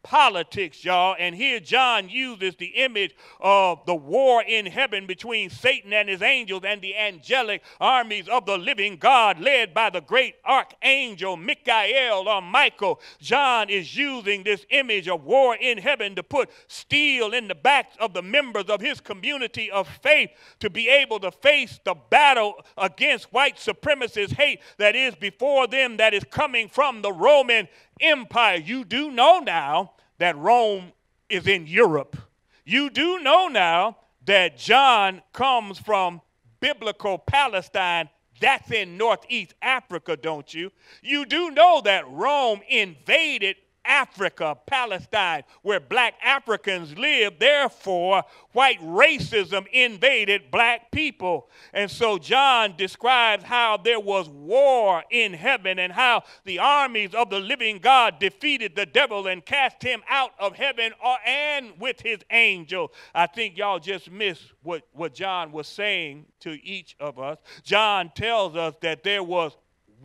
politics, y'all. And here John uses the image of the war in heaven between Satan and his angels and the angelic armies of the living God led by the great archangel Michael or Michael. John is using this image of war in heaven to put steel in the backs of the members of his community of faith to be able to face the battle against white supremacist hate that is before them, that is coming from the Roman Empire. You do know now that Rome is in Europe. You do know now that John comes from biblical Palestine. That's in Northeast Africa, don't you? You do know that Rome invaded Africa, Palestine, where black Africans live. Therefore, white racism invaded black people. And so John describes how there was war in heaven and how the armies of the living God defeated the devil and cast him out of heaven and with his angel. I think y'all just missed what, what John was saying to each of us. John tells us that there was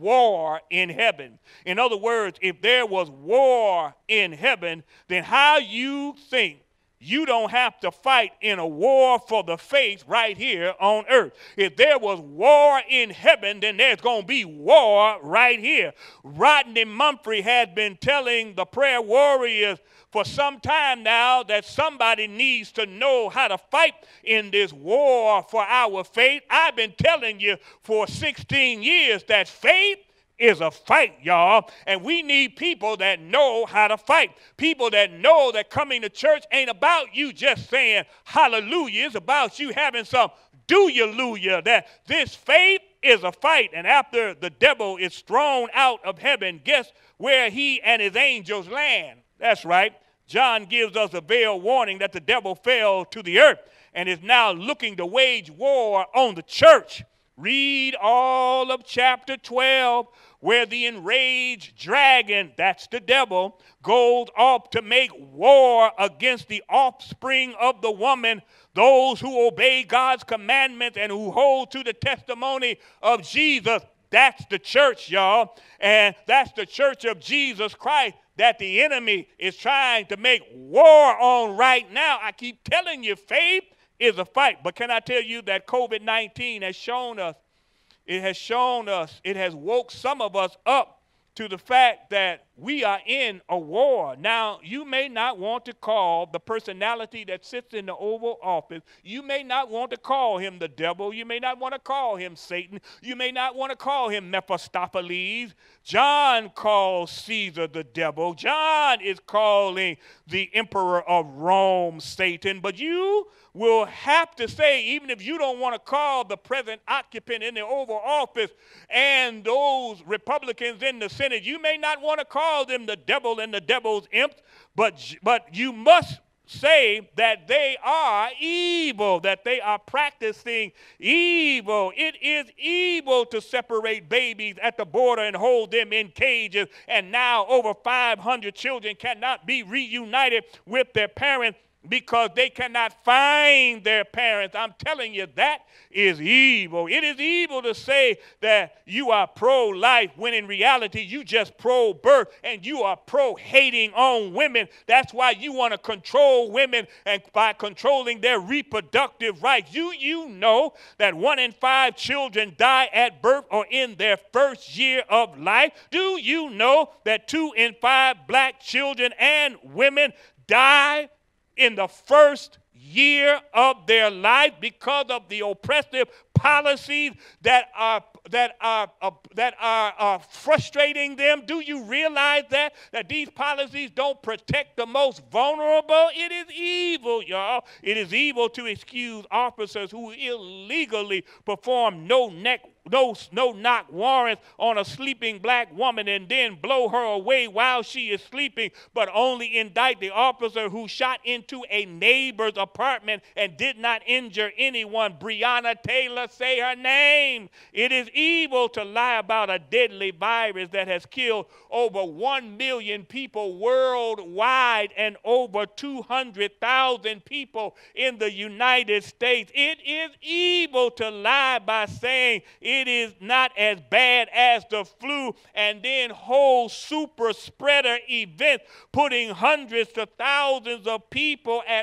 war in heaven. In other words, if there was war in heaven, then how you think you don't have to fight in a war for the faith right here on earth? If there was war in heaven, then there's going to be war right here. Rodney Mumphrey has been telling the prayer warriors for some time now that somebody needs to know how to fight in this war for our faith. I've been telling you for sixteen years that faith is a fight, y'all, and we need people that know how to fight. People that know that coming to church ain't about you just saying hallelujah. It's about you having some do-ya-lujah, that this faith is a fight. And after the devil is thrown out of heaven, guess where he and his angels land? That's right. John gives us a veiled warning that the devil fell to the earth and is now looking to wage war on the church. Read all of chapter twelve, where the enraged dragon, that's the devil, goes off to make war against the offspring of the woman, those who obey God's commandments and who hold to the testimony of Jesus. That's the church, y'all. And that's the church of Jesus Christ that the enemy is trying to make war on right now. I keep telling you, faith is a fight. But can I tell you that COVID nineteen has shown us, it has shown us, it has woke some of us up to the fact that we are in a war. Now, you may not want to call the personality that sits in the Oval Office, you may not want to call him the devil, you may not want to call him Satan, you may not want to call him Mephistopheles. John calls Caesar the devil. John is calling the emperor of Rome Satan. But you will have to say, even if you don't want to call the present occupant in the Oval Office and those Republicans in the Senate, you may not want to call them the devil and the devil's imps, but, but you must say that they are evil, that they are practicing evil. It is evil to separate babies at the border and hold them in cages, and now over five hundred children cannot be reunited with their parents because they cannot find their parents. I'm telling you, that is evil. It is evil to say that you are pro-life when in reality you just pro-birth and you are pro-hating on women. That's why you want to control women, and by controlling their reproductive rights. You, you know that one in five children die at birth or in their first year of life? Do you know that two in five black children and women die in the first year of their life because of the oppressive policies that are that are uh, that are uh, frustrating them? Do you realize that that these policies don't protect the most vulnerable? It is evil, y'all. It is evil to excuse officers who illegally perform no neck no no knock warrants on a sleeping black woman and then blow her away while she is sleeping, but only indict the officer who shot into a neighbor's apartment and did not injure anyone. Breonna Taylor us say her name. It is evil to lie about a deadly virus that has killed over one million people worldwide and over two hundred thousand people in the United States. It is evil to lie by saying it is not as bad as the flu and then hold super spreader events, putting hundreds to thousands of people at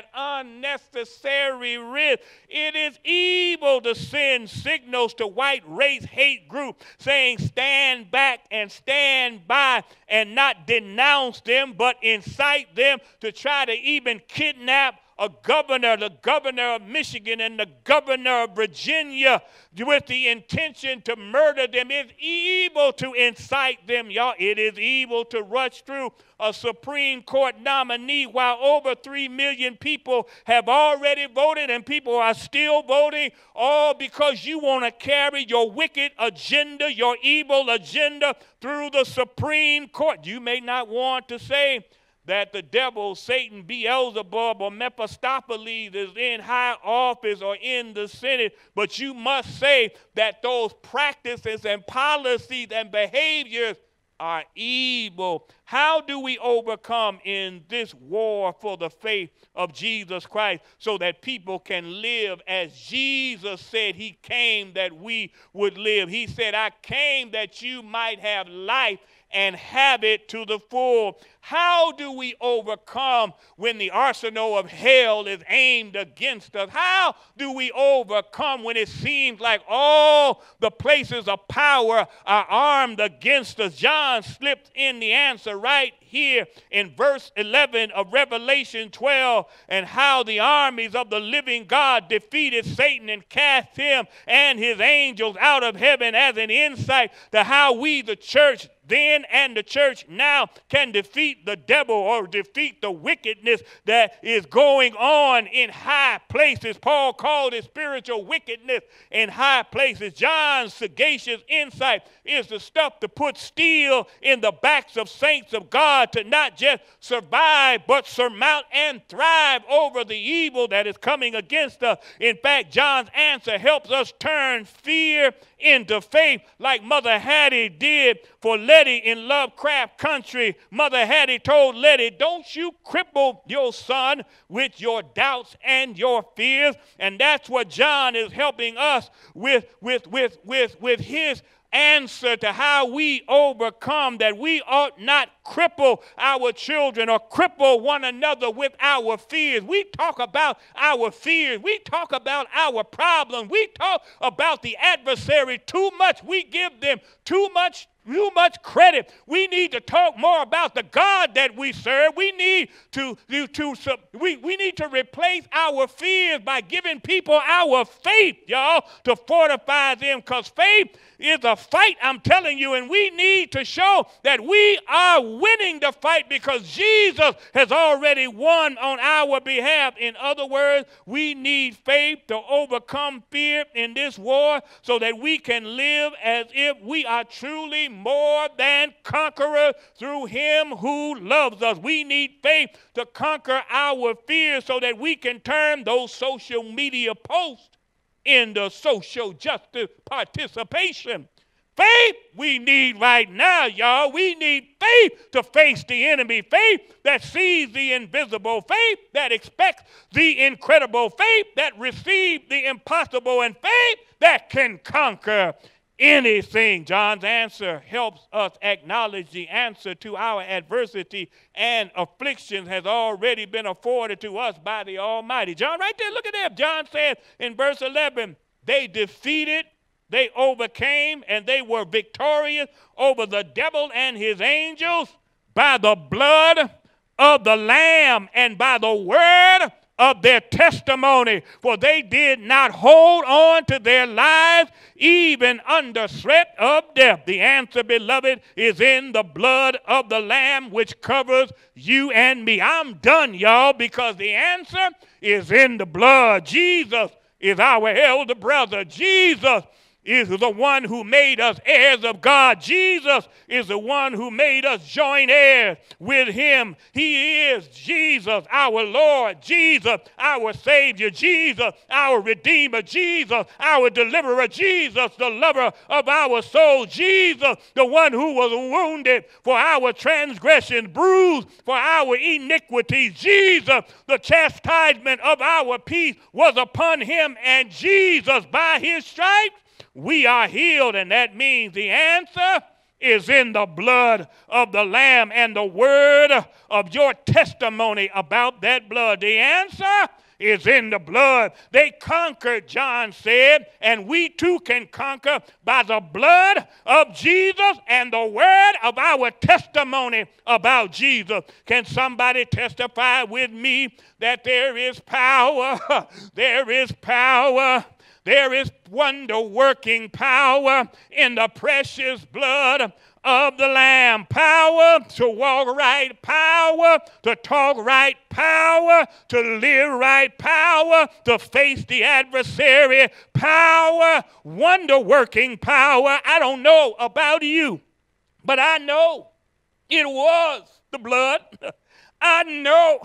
unnecessary risk. It is evil to send signals to white race hate groups saying stand back and stand by and not denounce them, but incite them to try to even kidnap a governor, the governor of Michigan and the governor of Virginia, with the intention to murder them. It's evil to incite them, y'all. It is evil to rush through a Supreme Court nominee while over three million people have already voted and people are still voting, all because you want to carry your wicked agenda, your evil agenda through the Supreme Court. You may not want to say that the devil, Satan, Beelzebub, or Mephistopheles is in high office or in the Senate, but you must say that those practices and policies and behaviors are evil. How do we overcome in this war for the faith of Jesus Christ so that people can live as Jesus said he came that we would live? He said, I came that you might have life and have it to the full. How do we overcome when the arsenal of hell is aimed against us? How do we overcome when it seems like all the places of power are armed against us? John slipped in the answer right here in verse eleven of Revelation twelve, and how the armies of the living God defeated Satan and cast him and his angels out of heaven, as an insight to how we, the church then and the church now, can defeat the devil or defeat the wickedness that is going on in high places. Paul called it spiritual wickedness in high places. John's sagacious insight is the stuff to put steel in the backs of saints of God to not just survive but surmount and thrive over the evil that is coming against us. In fact, John's answer helps us turn fear into faith, like Mother Hattie did for Letty in Lovecraft Country. Mother Hattie told Letty, don't you cripple your son with your doubts and your fears. And that's what John is helping us with, with, with, with, with his answer to how we overcome, that we ought not cripple our children or cripple one another with our fears. We talk about our fears. We talk about our problems. We talk about the adversary too much. We give them too much too much credit. We need to talk more about the God that we serve. We need to, to, to we, we need to replace our fears by giving people our faith, y'all, to fortify them, because faith is a fight, I'm telling you, and we need to show that we are winning the fight because Jesus has already won on our behalf. In other words, we need faith to overcome fear in this war so that we can live as if we are truly more than conquerors through him who loves us. We need faith to conquer our fears so that we can turn those social media posts into social justice participation. Faith we need right now, y'all. We need faith to face the enemy. Faith that sees the invisible. Faith that expects the incredible. Faith that receives the impossible. And faith that can conquer anything. John's answer helps us acknowledge the answer to our adversity and afflictions has already been afforded to us by the Almighty. John, right there, look at that. John said in verse eleven, they defeated, they overcame, and they were victorious over the devil and his angels by the blood of the Lamb and by the word of their testimony, for they did not hold on to their lives even under threat of death. The answer, beloved, is in the blood of the Lamb, which covers you and me. I'm done, y'all, because the answer is in the blood. Jesus is our elder brother. Jesus is the one who made us heirs of God. Jesus is the one who made us joint heirs with him. He is Jesus, our Lord. Jesus, our Savior. Jesus, our Redeemer. Jesus, our Deliverer. Jesus, the lover of our soul. Jesus, the one who was wounded for our transgressions, bruised for our iniquities. Jesus, the chastisement of our peace was upon him, and Jesus, by his stripes, we are healed. And that means the answer is in the blood of the Lamb and the word of your testimony about that blood. The answer is in the blood. They conquered, John said, and we too can conquer by the blood of Jesus and the word of our testimony about Jesus. Can somebody testify with me that there is power? There is power. There is wonder-working power in the precious blood of the Lamb. Power to walk right, power to talk right, power to live right, power to face the adversary, power, wonder-working power. I don't know about you, but I know it was the blood. I know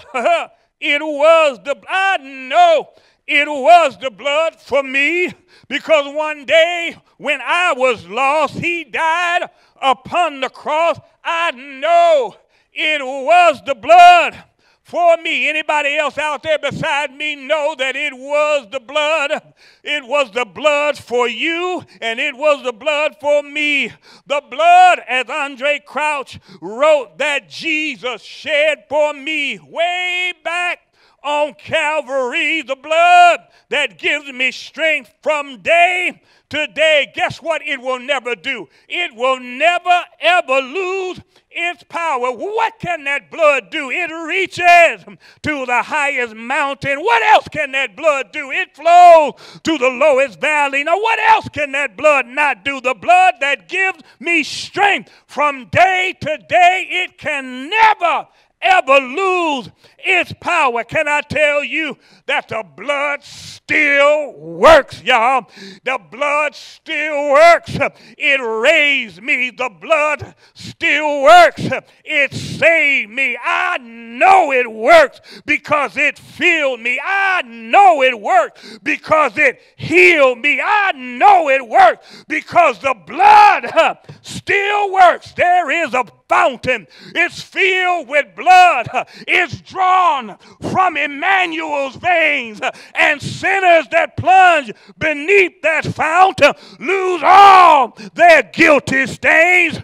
it was the, I know it was the blood for me, because one day when I was lost, he died upon the cross. I know it was the blood for me. Anybody else out there beside me know that it was the blood? It was the blood for you, and it was the blood for me. The blood, as Andre Crouch wrote, that Jesus shed for me way back on Calvary, the blood that gives me strength from day to day. Guess what it will never do? It will never, ever lose its power. What can that blood do? It reaches to the highest mountain. What else can that blood do? It flows to the lowest valley. Now, what else can that blood not do? The blood that gives me strength from day to day, it can never, ever lose its power. Can I tell you that the blood still works, y'all? The blood still works. It raised me. The blood still works. It saved me. I know it works because it filled me. I know it works because it healed me. I know it works because the blood still works. There is a fountain. It's filled with blood. It's drawn from Emmanuel's veins, and sinners that plunge beneath that fountain lose all their guilty stains.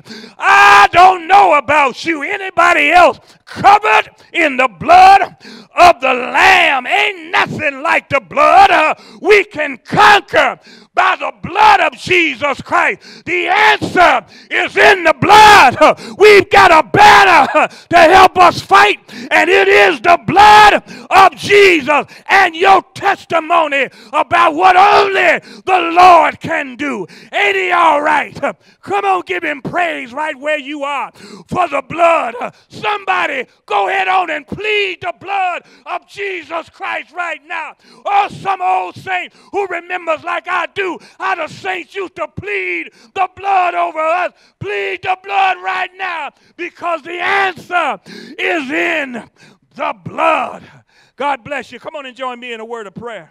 I don't know about you. Anybody else covered in the blood of the Lamb? Ain't nothing like the blood. Uh, we can conquer by the blood of Jesus Christ. The answer is in the blood. Uh, we've got a banner uh, to help us fight, and it is the blood of Jesus and your testimony about what only the Lord can do. Ain't he all right? Uh, come on, give him praise right where you are for the blood. Uh, somebody go ahead on and plead the blood of Jesus Christ right now. Or some old saint who remembers like I do how the saints used to plead the blood over us. Plead the blood right now, because the answer is in the blood. God bless you. Come on and join me in a word of prayer.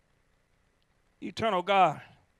Eternal God,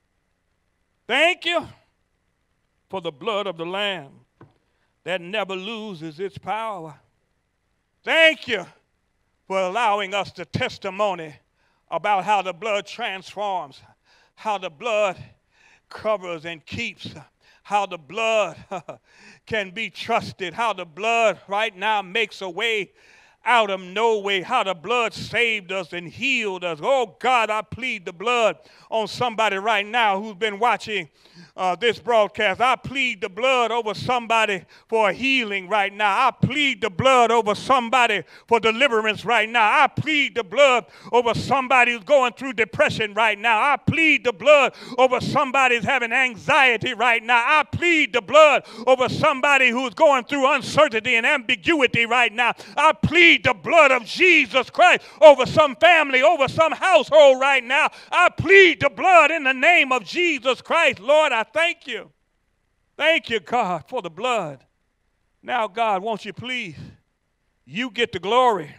thank you for the blood of the Lamb that never loses its power. Thank you for allowing us the testimony about how the blood transforms, how the blood covers and keeps, how the blood can be trusted, how the blood right now makes a way out of no way, how the blood saved us and healed us. Oh, God, I plead the blood on somebody right now who's been watching uh, this broadcast. I plead the blood over somebody for healing right now. I plead the blood over somebody for deliverance right now. I plead the blood over somebody who's going through depression right now. I plead the blood over somebody who's having anxiety right now. I plead the blood over somebody who's going through uncertainty and ambiguity right now. I plead plead the blood of Jesus Christ over some family, over some household right now. I plead the blood in the name of Jesus Christ. Lord, I thank you. Thank you, God, for the blood. Now, God, won't you please, you get the glory.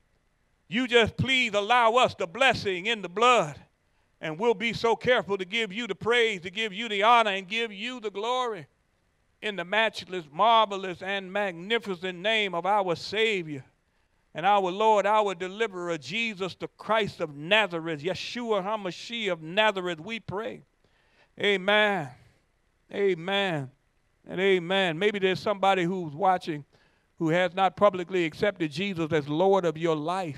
You just please allow us the blessing in the blood. And we'll be so careful to give you the praise, to give you the honor, and give you the glory in the matchless, marvelous, and magnificent name of our Savior and our Lord, our deliverer, Jesus the Christ of Nazareth, Yeshua HaMashiach of Nazareth, we pray. Amen. Amen. And amen. Maybe there's somebody who's watching who has not publicly accepted Jesus as Lord of your life.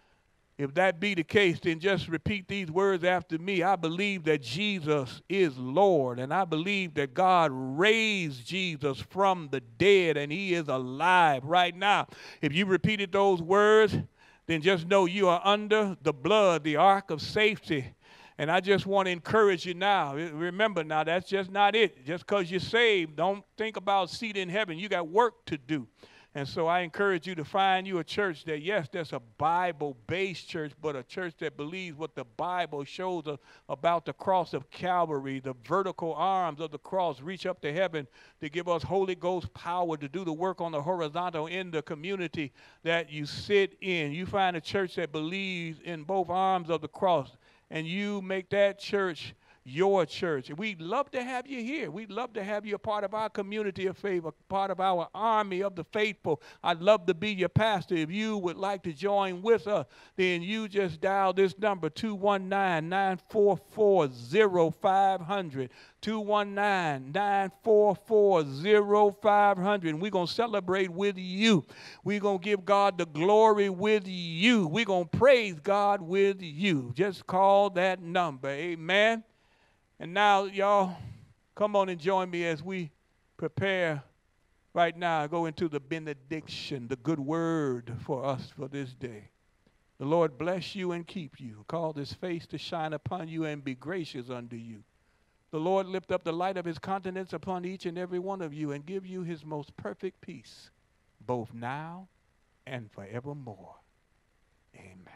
If that be the case, then just repeat these words after me. I believe that Jesus is Lord, and I believe that God raised Jesus from the dead, and he is alive right now. If you repeated those words, then just know you are under the blood, the ark of safety. And I just want to encourage you now. Remember now, that's just not it. Just because you're saved, don't think about seat in heaven. You got work to do. And so I encourage you to find you a church that, yes, that's a Bible-based church, but a church that believes what the Bible shows us about the cross of Calvary. The vertical arms of the cross reach up to heaven to give us Holy Ghost power to do the work on the horizontal in the community that you sit in. You find a church that believes in both arms of the cross, and you make that church your church. We'd love to have you here. We'd love to have you a part of our community of faith, a part of our army of the faithful. I'd love to be your pastor. If you would like to join with us, then you just dial this number, two one nine, nine four four, zero five zero zero, two one nine, nine four four, zero five zero zero, and we're going to celebrate with you. We're going to give God the glory with you. We're going to praise God with you. Just call that number. Amen. And now, y'all, come on and join me as we prepare right now, go into the benediction, the good word for us for this day. The Lord bless you and keep you, cause his face to shine upon you and be gracious unto you. The Lord lift up the light of his countenance upon each and every one of you and give you his most perfect peace, both now and forevermore. Amen.